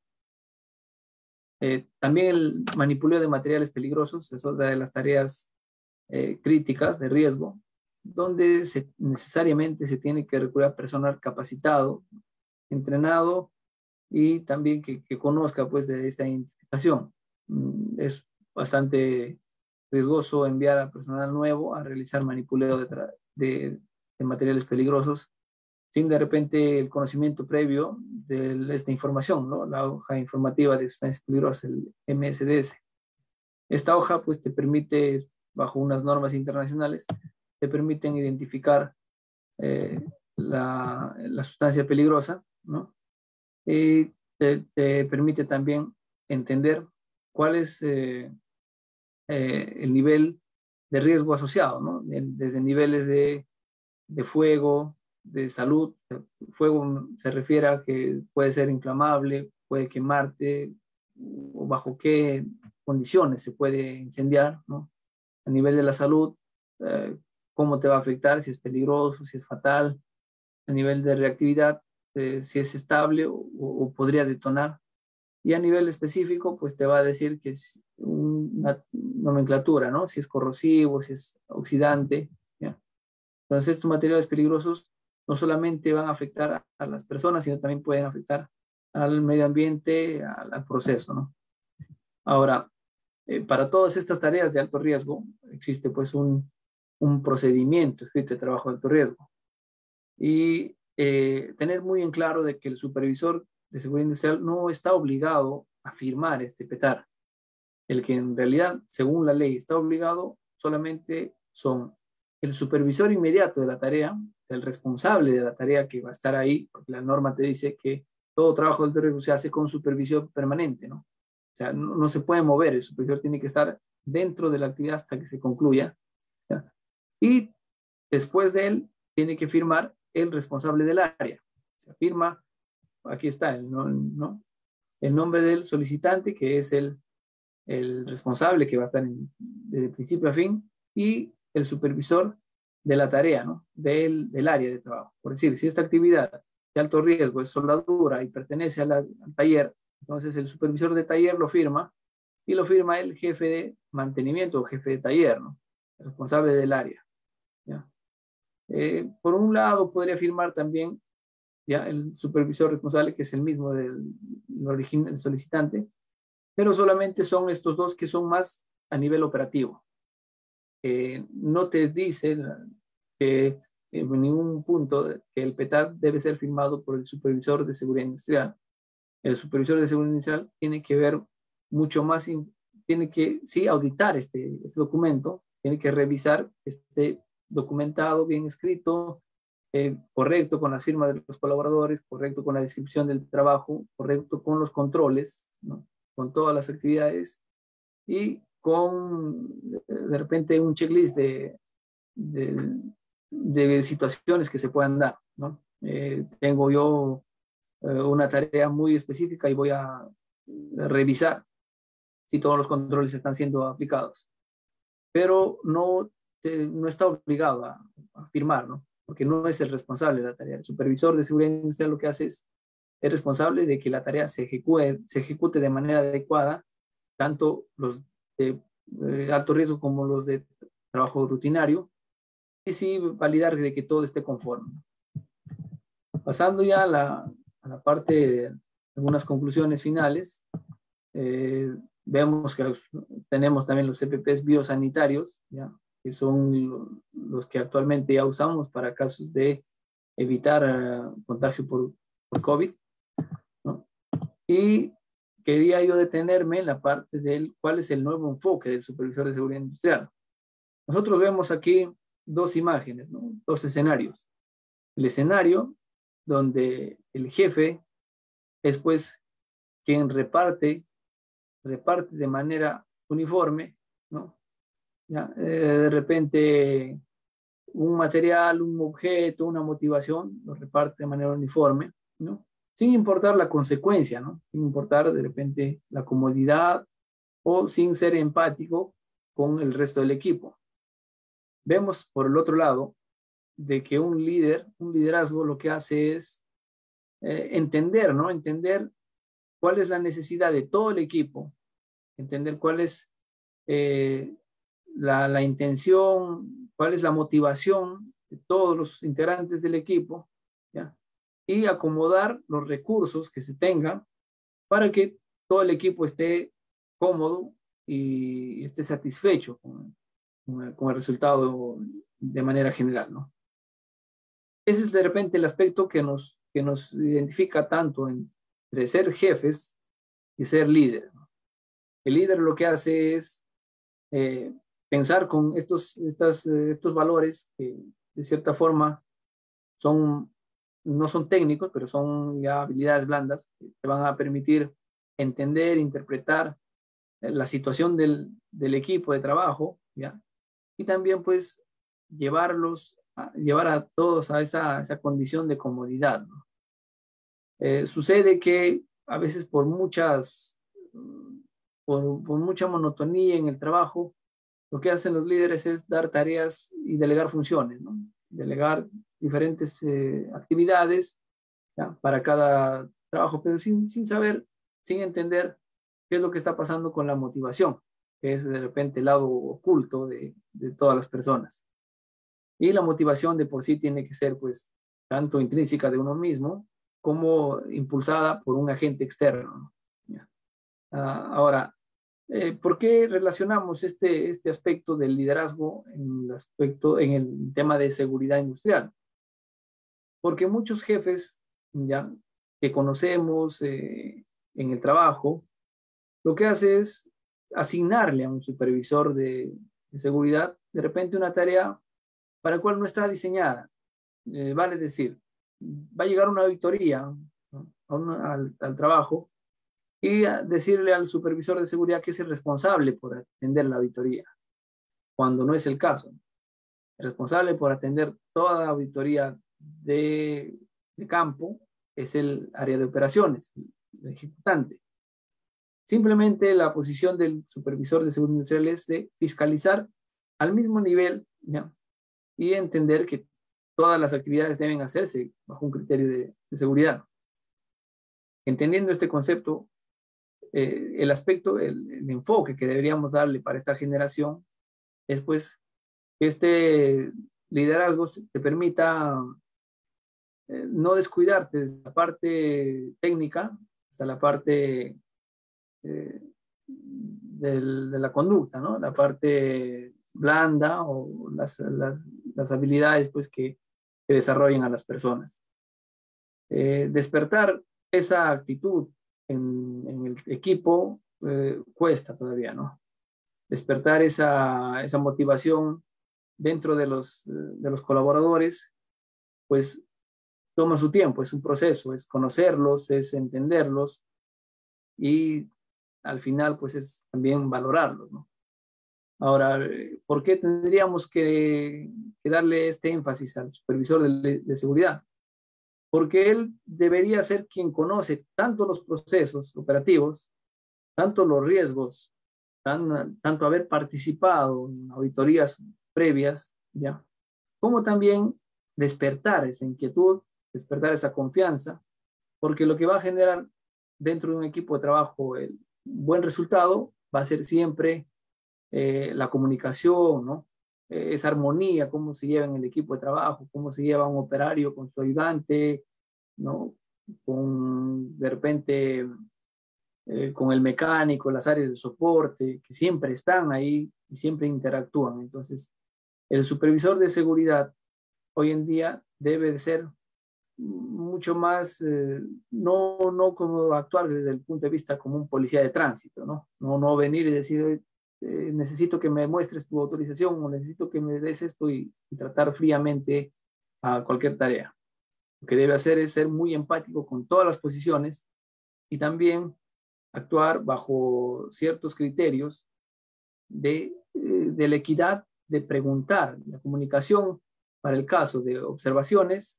Eh, también el manipuleo de materiales peligrosos es otra de las tareas eh, críticas de riesgo, donde se, necesariamente se tiene que recurrir a personal capacitado, entrenado y también que, que conozca pues de esta identificación. Mm, Es bastante riesgoso enviar a personal nuevo a realizar manipuleo de, de, de materiales peligrosos sin de repente el conocimiento previo de esta información, ¿no? La hoja informativa de sustancias peligrosas, el M S D S. Esta hoja pues te permite, bajo unas normas internacionales, te permiten identificar eh, la, la, sustancia peligrosa, ¿no? Y te, te permite también entender cuál es eh, eh, el nivel de riesgo asociado, ¿no? Desde niveles de, de fuego, de salud. Fuego se refiere a que puede ser inflamable, puede quemarte, o bajo qué condiciones se puede incendiar, ¿no? A nivel de la salud, eh, cómo te va a afectar, si es peligroso, si es fatal. A nivel de reactividad, eh, si es estable o, o, podría detonar. Y a nivel específico, pues te va a decir que es una nomenclatura, ¿no? Si es corrosivo, si es oxidante, ¿ya? Entonces, estos materiales peligrosos no solamente van a afectar a, a las personas, sino también pueden afectar al medio ambiente, al, al proceso, ¿no? Ahora, eh, para todas estas tareas de alto riesgo, existe pues un, un procedimiento escrito de trabajo de alto riesgo. Y eh, tener muy en claro de que el supervisor de seguridad industrial no está obligado a firmar este petar. El que en realidad, según la ley, está obligado solamente son el supervisor inmediato de la tarea, el responsable de la tarea que va a estar ahí, porque la norma te dice que todo trabajo de alto riesgo se hace con supervisión permanente, ¿no? O sea, no, no se puede mover, el supervisor tiene que estar dentro de la actividad hasta que se concluya, ¿ya? Y después de él, tiene que firmar el responsable del área. Se firma, aquí está el, ¿no? el nombre del solicitante, que es el, el responsable que va a estar en, desde principio a fin, y el supervisor de la tarea, ¿no? del, del área de trabajo. Por decir, si esta actividad de alto riesgo es soldadura y pertenece a la, al taller, entonces el supervisor de taller lo firma, y lo firma el jefe de mantenimiento o jefe de taller, ¿no? El responsable del área, ¿ya? Eh, por un lado, podría firmar también ya el supervisor responsable, que es el mismo del, del, del solicitante, pero solamente son estos dos que son más a nivel operativo. Eh, no te dice que en ningún punto que el petar debe ser firmado por el supervisor de seguridad industrial. El supervisor de seguridad industrial tiene que ver mucho más, tiene que sí auditar este, este documento, tiene que revisar este documentado, bien escrito, eh, correcto con las firmas de los colaboradores, correcto con la descripción del trabajo, correcto con los controles, ¿no? Con todas las actividades y con de repente un checklist de, de, de situaciones que se puedan dar, ¿no? eh, tengo yo eh, una tarea muy específica y voy a revisar si todos los controles están siendo aplicados. Pero no, eh, no está obligado a, a firmar, ¿no? Porque no es el responsable de la tarea. El supervisor de seguridad industrial lo que hace es, es responsable de que la tarea se ejecute, se ejecute de manera adecuada, tanto los de eh, alto riesgo como los de trabajo rutinario, y sí validar de que todo esté conforme. Pasando ya a la, a la parte de algunas conclusiones finales, eh, vemos que tenemos también los C P Ps biosanitarios, ¿ya? Que son los que actualmente ya usamos para casos de evitar uh, contagio por, por COVID, ¿no? Y quería yo detenerme en la parte del cuál es el nuevo enfoque del supervisor de seguridad industrial. Nosotros vemos aquí dos imágenes, ¿no? Dos escenarios. El escenario donde el jefe es pues quien reparte, reparte de manera uniforme, ¿no? ¿Ya? Eh, de repente un material, un objeto, una motivación, lo reparte de manera uniforme, ¿no? Sin importar la consecuencia, ¿no? Sin importar de repente la comodidad o sin ser empático con el resto del equipo. Vemos por el otro lado de que un líder, un liderazgo lo que hace es eh, entender, ¿no? Entender cuál es la necesidad de todo el equipo, entender cuál es eh, la, la intención, cuál es la motivación de todos los integrantes del equipo, ¿ya? Y acomodar los recursos que se tengan para que todo el equipo esté cómodo y esté satisfecho con, con, el, con el resultado de manera general, ¿no? Ese es de repente el aspecto que nos, que nos identifica tanto entre ser jefes y ser líderes, ¿no? El líder lo que hace es eh, pensar con estos, estas, eh, estos valores que de cierta forma son, no son técnicos, pero son ya habilidades blandas que te van a permitir entender, interpretar eh, la situación del, del equipo de trabajo, ¿ya? Y también pues llevarlos, a, llevar a todos a esa, esa condición de comodidad, ¿no? Eh, sucede que a veces por muchas, por, por mucha monotonía en el trabajo, lo que hacen los líderes es dar tareas y delegar funciones, ¿no? Delegar diferentes eh, actividades, ¿ya? Para cada trabajo, pero sin, sin saber, sin entender qué es lo que está pasando con la motivación, que es de repente el lado oculto de, de todas las personas. Y la motivación de por sí tiene que ser, pues, tanto intrínseca de uno mismo como impulsada por un agente externo, ¿no? Uh, ahora, eh, ¿por qué relacionamos este, este aspecto del liderazgo en el, aspecto, en el tema de seguridad industrial? Porque muchos jefes, ya, que conocemos eh, en el trabajo, lo que hace es asignarle a un supervisor de, de seguridad de repente una tarea para la cual no está diseñada. Eh, vale decir, va a llegar una auditoría, ¿no? a una, al, al trabajo y a decirle al supervisor de seguridad que es el responsable por atender la auditoría, cuando no es el caso. El responsable por atender toda la auditoría de, de campo es el área de operaciones, el ejecutante. Simplemente la posición del supervisor de seguridad industrial es de fiscalizar al mismo nivel, ¿ya? Y entender que todas las actividades deben hacerse bajo un criterio de, de seguridad. Entendiendo este concepto, eh, el aspecto, el, el enfoque que deberíamos darle para esta generación es pues que este liderazgo te permita eh, no descuidarte desde la parte técnica hasta la parte eh, del, de la conducta, ¿no? La parte blanda o las, las, las habilidades pues que, que desarrollan a las personas. Eh, despertar esa actitud en, en el equipo eh, cuesta todavía, ¿no? Despertar esa, esa motivación dentro de los, de los colaboradores, pues toma su tiempo, es un proceso, es conocerlos, es entenderlos y al final pues es también valorarlos, ¿no? Ahora, ¿por qué tendríamos que, que darle este énfasis al supervisor de, de seguridad? porque él debería ser quien conoce tanto los procesos operativos, tanto los riesgos, tan, tanto haber participado en auditorías previas, ¿ya? Como también despertar esa inquietud, despertar esa confianza, porque lo que va a generar dentro de un equipo de trabajo el buen resultado va a ser siempre eh, la comunicación, ¿no? Eh, esa armonía, cómo se lleva en el equipo de trabajo, cómo se lleva un operario con su ayudante, ¿no? Con, de repente, eh, con el mecánico, las áreas de soporte, que siempre están ahí y siempre interactúan. Entonces, el supervisor de seguridad hoy en día debe de ser mucho más, eh, no, no como actuar desde el punto de vista como un policía de tránsito, ¿no? No, no venir y decir, eh, necesito que me muestres tu autorización o necesito que me des esto y, y tratar fríamente a cualquier tarea. Lo que debe hacer es ser muy empático con todas las posiciones y también actuar bajo ciertos criterios de, eh, de la equidad, de preguntar, la comunicación para el caso de observaciones,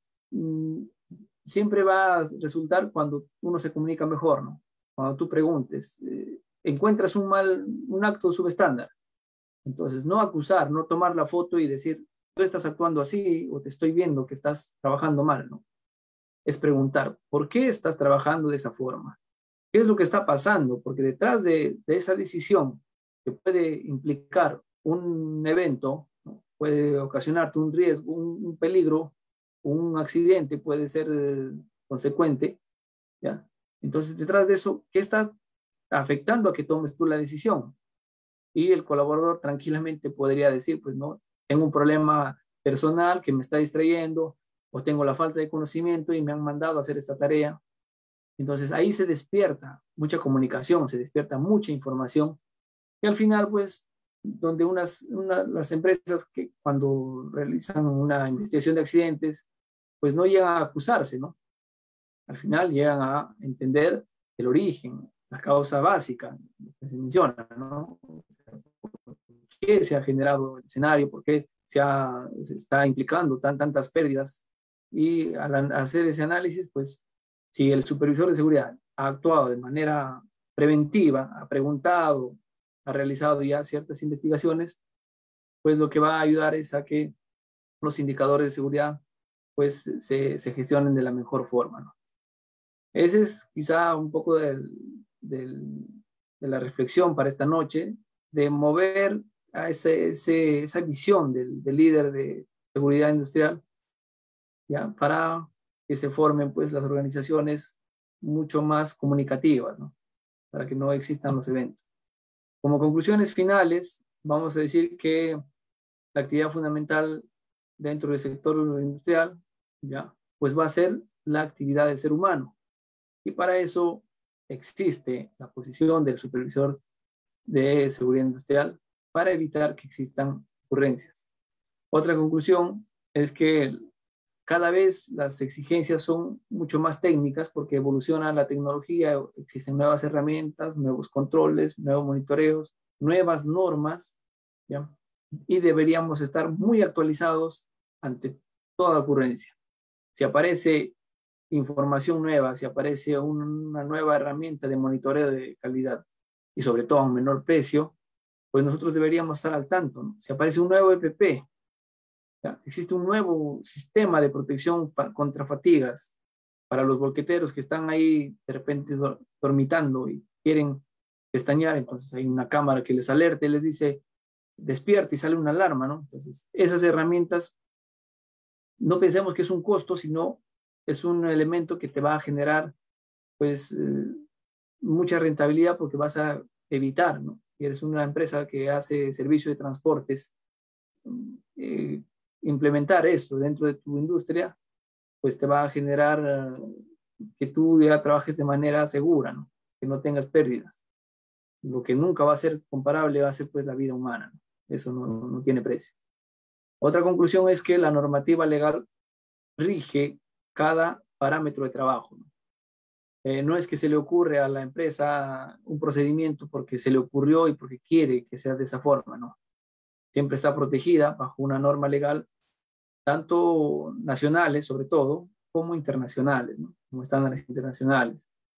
mmm, siempre va a resultar cuando uno se comunica mejor, ¿no? Cuando tú preguntes, eh, encuentras un mal, un acto subestándar, entonces no acusar, no tomar la foto y decir, tú estás actuando así o te estoy viendo que estás trabajando mal, ¿no? Es preguntar, ¿por qué estás trabajando de esa forma? ¿Qué es lo que está pasando? Porque detrás de, de esa decisión que puede implicar un evento, ¿no? Puede ocasionarte un riesgo, un, un peligro, un accidente puede ser eh, consecuente, ¿ya? Entonces, detrás de eso, ¿qué está afectando a que tomes tú la decisión? Y el colaborador tranquilamente podría decir, pues no, tengo un problema personal que me está distrayendo o tengo la falta de conocimiento y me han mandado a hacer esta tarea. Entonces ahí se despierta mucha comunicación, se despierta mucha información y al final pues donde unas, una, las empresas que cuando realizan una investigación de accidentes pues no llegan a acusarse, ¿no? Al final llegan a entender el origen, la causa básica que se menciona, ¿no? ¿Por qué se ha generado el escenario? ¿Por qué se, ha, se está implicando tan, tantas pérdidas? Y al hacer ese análisis, pues si el supervisor de seguridad ha actuado de manera preventiva, ha preguntado, ha realizado ya ciertas investigaciones, pues lo que va a ayudar es a que los indicadores de seguridad pues se, se gestionen de la mejor forma, ¿no? Ese es quizá un poco del, del, de la reflexión para esta noche, de mover a ese, ese, esa visión del, del líder de seguridad industrial, ¿ya? Para que se formen pues las organizaciones mucho más comunicativas, ¿no? Para que no existan los eventos. Como conclusiones finales, vamos a decir que la actividad fundamental dentro del sector industrial, ¿ya? Pues va a ser la actividad del ser humano. Y para eso existe la posición del supervisor de seguridad industrial para evitar que existan ocurrencias. Otra conclusión es que cada vez las exigencias son mucho más técnicas porque evoluciona la tecnología, existen nuevas herramientas, nuevos controles, nuevos monitoreos, nuevas normas, ¿ya? Y deberíamos estar muy actualizados ante toda ocurrencia. Si aparece información nueva, si aparece una nueva herramienta de monitoreo de calidad y sobre todo a un menor precio, pues nosotros deberíamos estar al tanto, ¿no? Si aparece un nuevo E P P, ¿ya? Existe un nuevo sistema de protección para, contra fatigas para los bolqueteros que están ahí de repente dormitando y quieren pestañear, entonces hay una cámara que les alerta y les dice despierta y sale una alarma, ¿no? Entonces esas herramientas no pensemos que es un costo, sino es un elemento que te va a generar pues eh, mucha rentabilidad porque vas a evitar, ¿no? Si eres una empresa que hace servicio de transportes, eh, implementar esto dentro de tu industria, pues te va a generar uh, que tú ya trabajes de manera segura, ¿no? Que no tengas pérdidas. Lo que nunca va a ser comparable va a ser pues la vida humana, ¿no? Eso no, no tiene precio. Otra conclusión es que la normativa legal rige cada parámetro de trabajo, ¿no? Eh, no es que se le ocurre a la empresa un procedimiento porque se le ocurrió y porque quiere que sea de esa forma, ¿no? Siempre está protegida bajo una norma legal, tanto nacionales sobre todo, como internacionales, ¿no? Como estándares internacionales.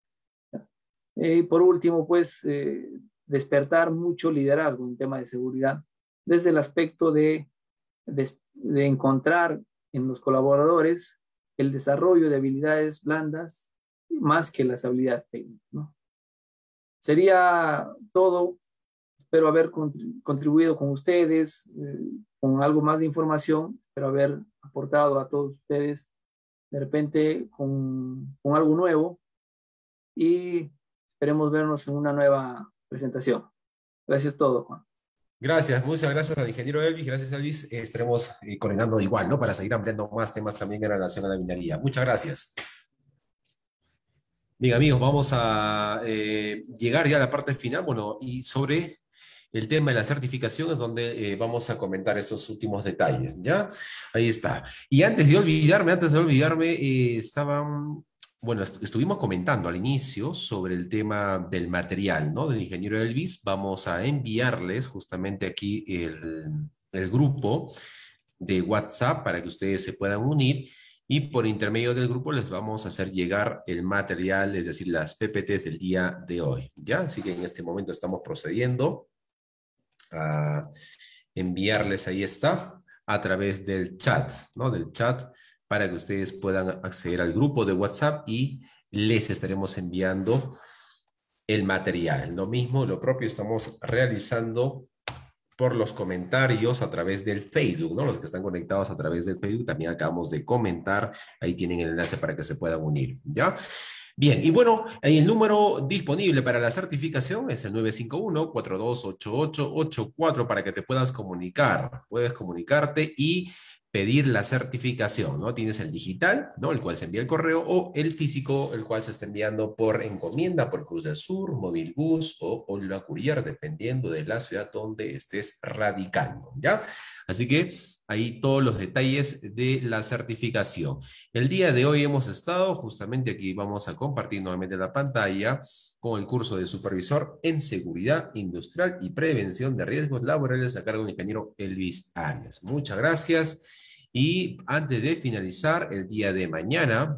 Y eh, por último, pues, eh, despertar mucho liderazgo en tema de seguridad, desde el aspecto de, de, de encontrar en los colaboradores el desarrollo de habilidades blandas más que las habilidades técnicas, ¿no? Sería todo. Espero haber contribuido con ustedes, eh, con algo más de información. Espero haber aportado a todos ustedes de repente con, con algo nuevo y esperemos vernos en una nueva presentación. Gracias todo, Juan. Gracias, muchas gracias al ingeniero Elvis. Gracias, Elvis. Eh, estaremos eh, coordinando igual, ¿no? Para seguir ampliando más temas también en relación a la minería. Muchas gracias. Bien, amigos, vamos a eh, llegar ya a la parte final. Bueno, y sobre el tema de la certificación es donde eh, vamos a comentar estos últimos detalles, ¿ya? Ahí está. Y antes de olvidarme, antes de olvidarme, eh, estaban, bueno, est estuvimos comentando al inicio sobre el tema del material, ¿no? Del ingeniero Elvis. Vamos a enviarles justamente aquí el, el grupo de WhatsApp para que ustedes se puedan unir. Y por intermedio del grupo les vamos a hacer llegar el material, es decir, las P P Ts del día de hoy, ¿ya? Así que en este momento estamos procediendo a enviarles, ahí está, a través del chat, ¿no? Del chat, para que ustedes puedan acceder al grupo de WhatsApp y les estaremos enviando el material. Lo mismo, lo propio estamos realizando por los comentarios a través del Facebook, ¿no? Los que están conectados a través del Facebook también acabamos de comentar, ahí tienen el enlace para que se puedan unir, ¿ya? Bien, y bueno, el número disponible para la certificación es el nueve cinco uno, cuatro dos ocho ocho ocho cuatro para que te puedas comunicar, puedes comunicarte y pedir la certificación, ¿no? Tienes el digital, ¿no? El cual se envía el correo, o el físico, el cual se está enviando por encomienda, por Cruz del Sur, Movilbus o Oliva Courier, dependiendo de la ciudad donde estés radicando, ¿ya? Así que ahí todos los detalles de la certificación. El día de hoy hemos estado, justamente aquí vamos a compartir nuevamente la pantalla, con el curso de supervisor en seguridad industrial y prevención de riesgos laborales a cargo del ingeniero Elvis Arias. Muchas gracias. Y antes de finalizar, el día de mañana,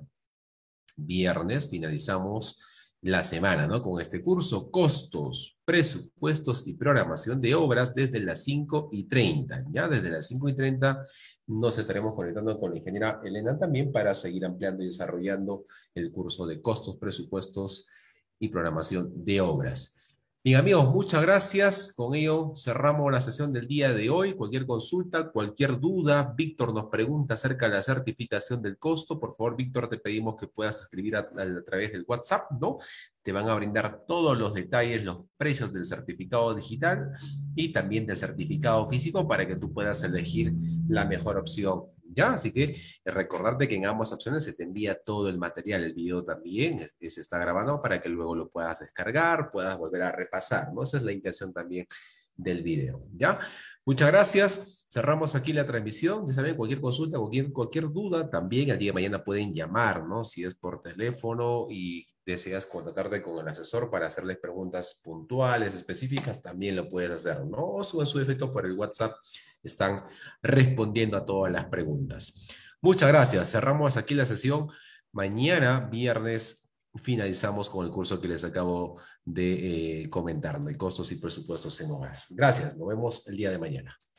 viernes, finalizamos la semana, ¿no? Con este curso, costos, presupuestos y programación de obras desde las cinco y treinta. Ya desde las cinco y treinta nos estaremos conectando con la ingeniera Elena también para seguir ampliando y desarrollando el curso de costos, presupuestos y programación de obras. Bien, amigos, muchas gracias. Con ello cerramos la sesión del día de hoy. Cualquier consulta, cualquier duda, Víctor nos pregunta acerca de la certificación del costo. Por favor, Víctor, te pedimos que puedas escribir a, a, a través del WhatsApp, ¿no? Te van a brindar todos los detalles, los precios del certificado digital y también del certificado físico para que tú puedas elegir la mejor opción, ¿ya? Así que recordarte que en ambas opciones se te envía todo el material, el video también se está grabando para que luego lo puedas descargar, puedas volver a repasar, ¿no? Esa es la intención también del video, ¿ya? Muchas gracias. Cerramos aquí la transmisión. Ya saben, cualquier consulta, cualquier, cualquier duda, también el día de mañana pueden llamar, ¿no? Si es por teléfono y deseas contactarte con el asesor para hacerles preguntas puntuales, específicas, también lo puedes hacer, ¿no? O su, en su efecto por el WhatsApp están respondiendo a todas las preguntas. Muchas gracias. Cerramos aquí la sesión. Mañana, viernes, finalizamos con el curso que les acabo de eh, comentar, ¿no? De costos y presupuestos en obras. Gracias. Nos vemos el día de mañana.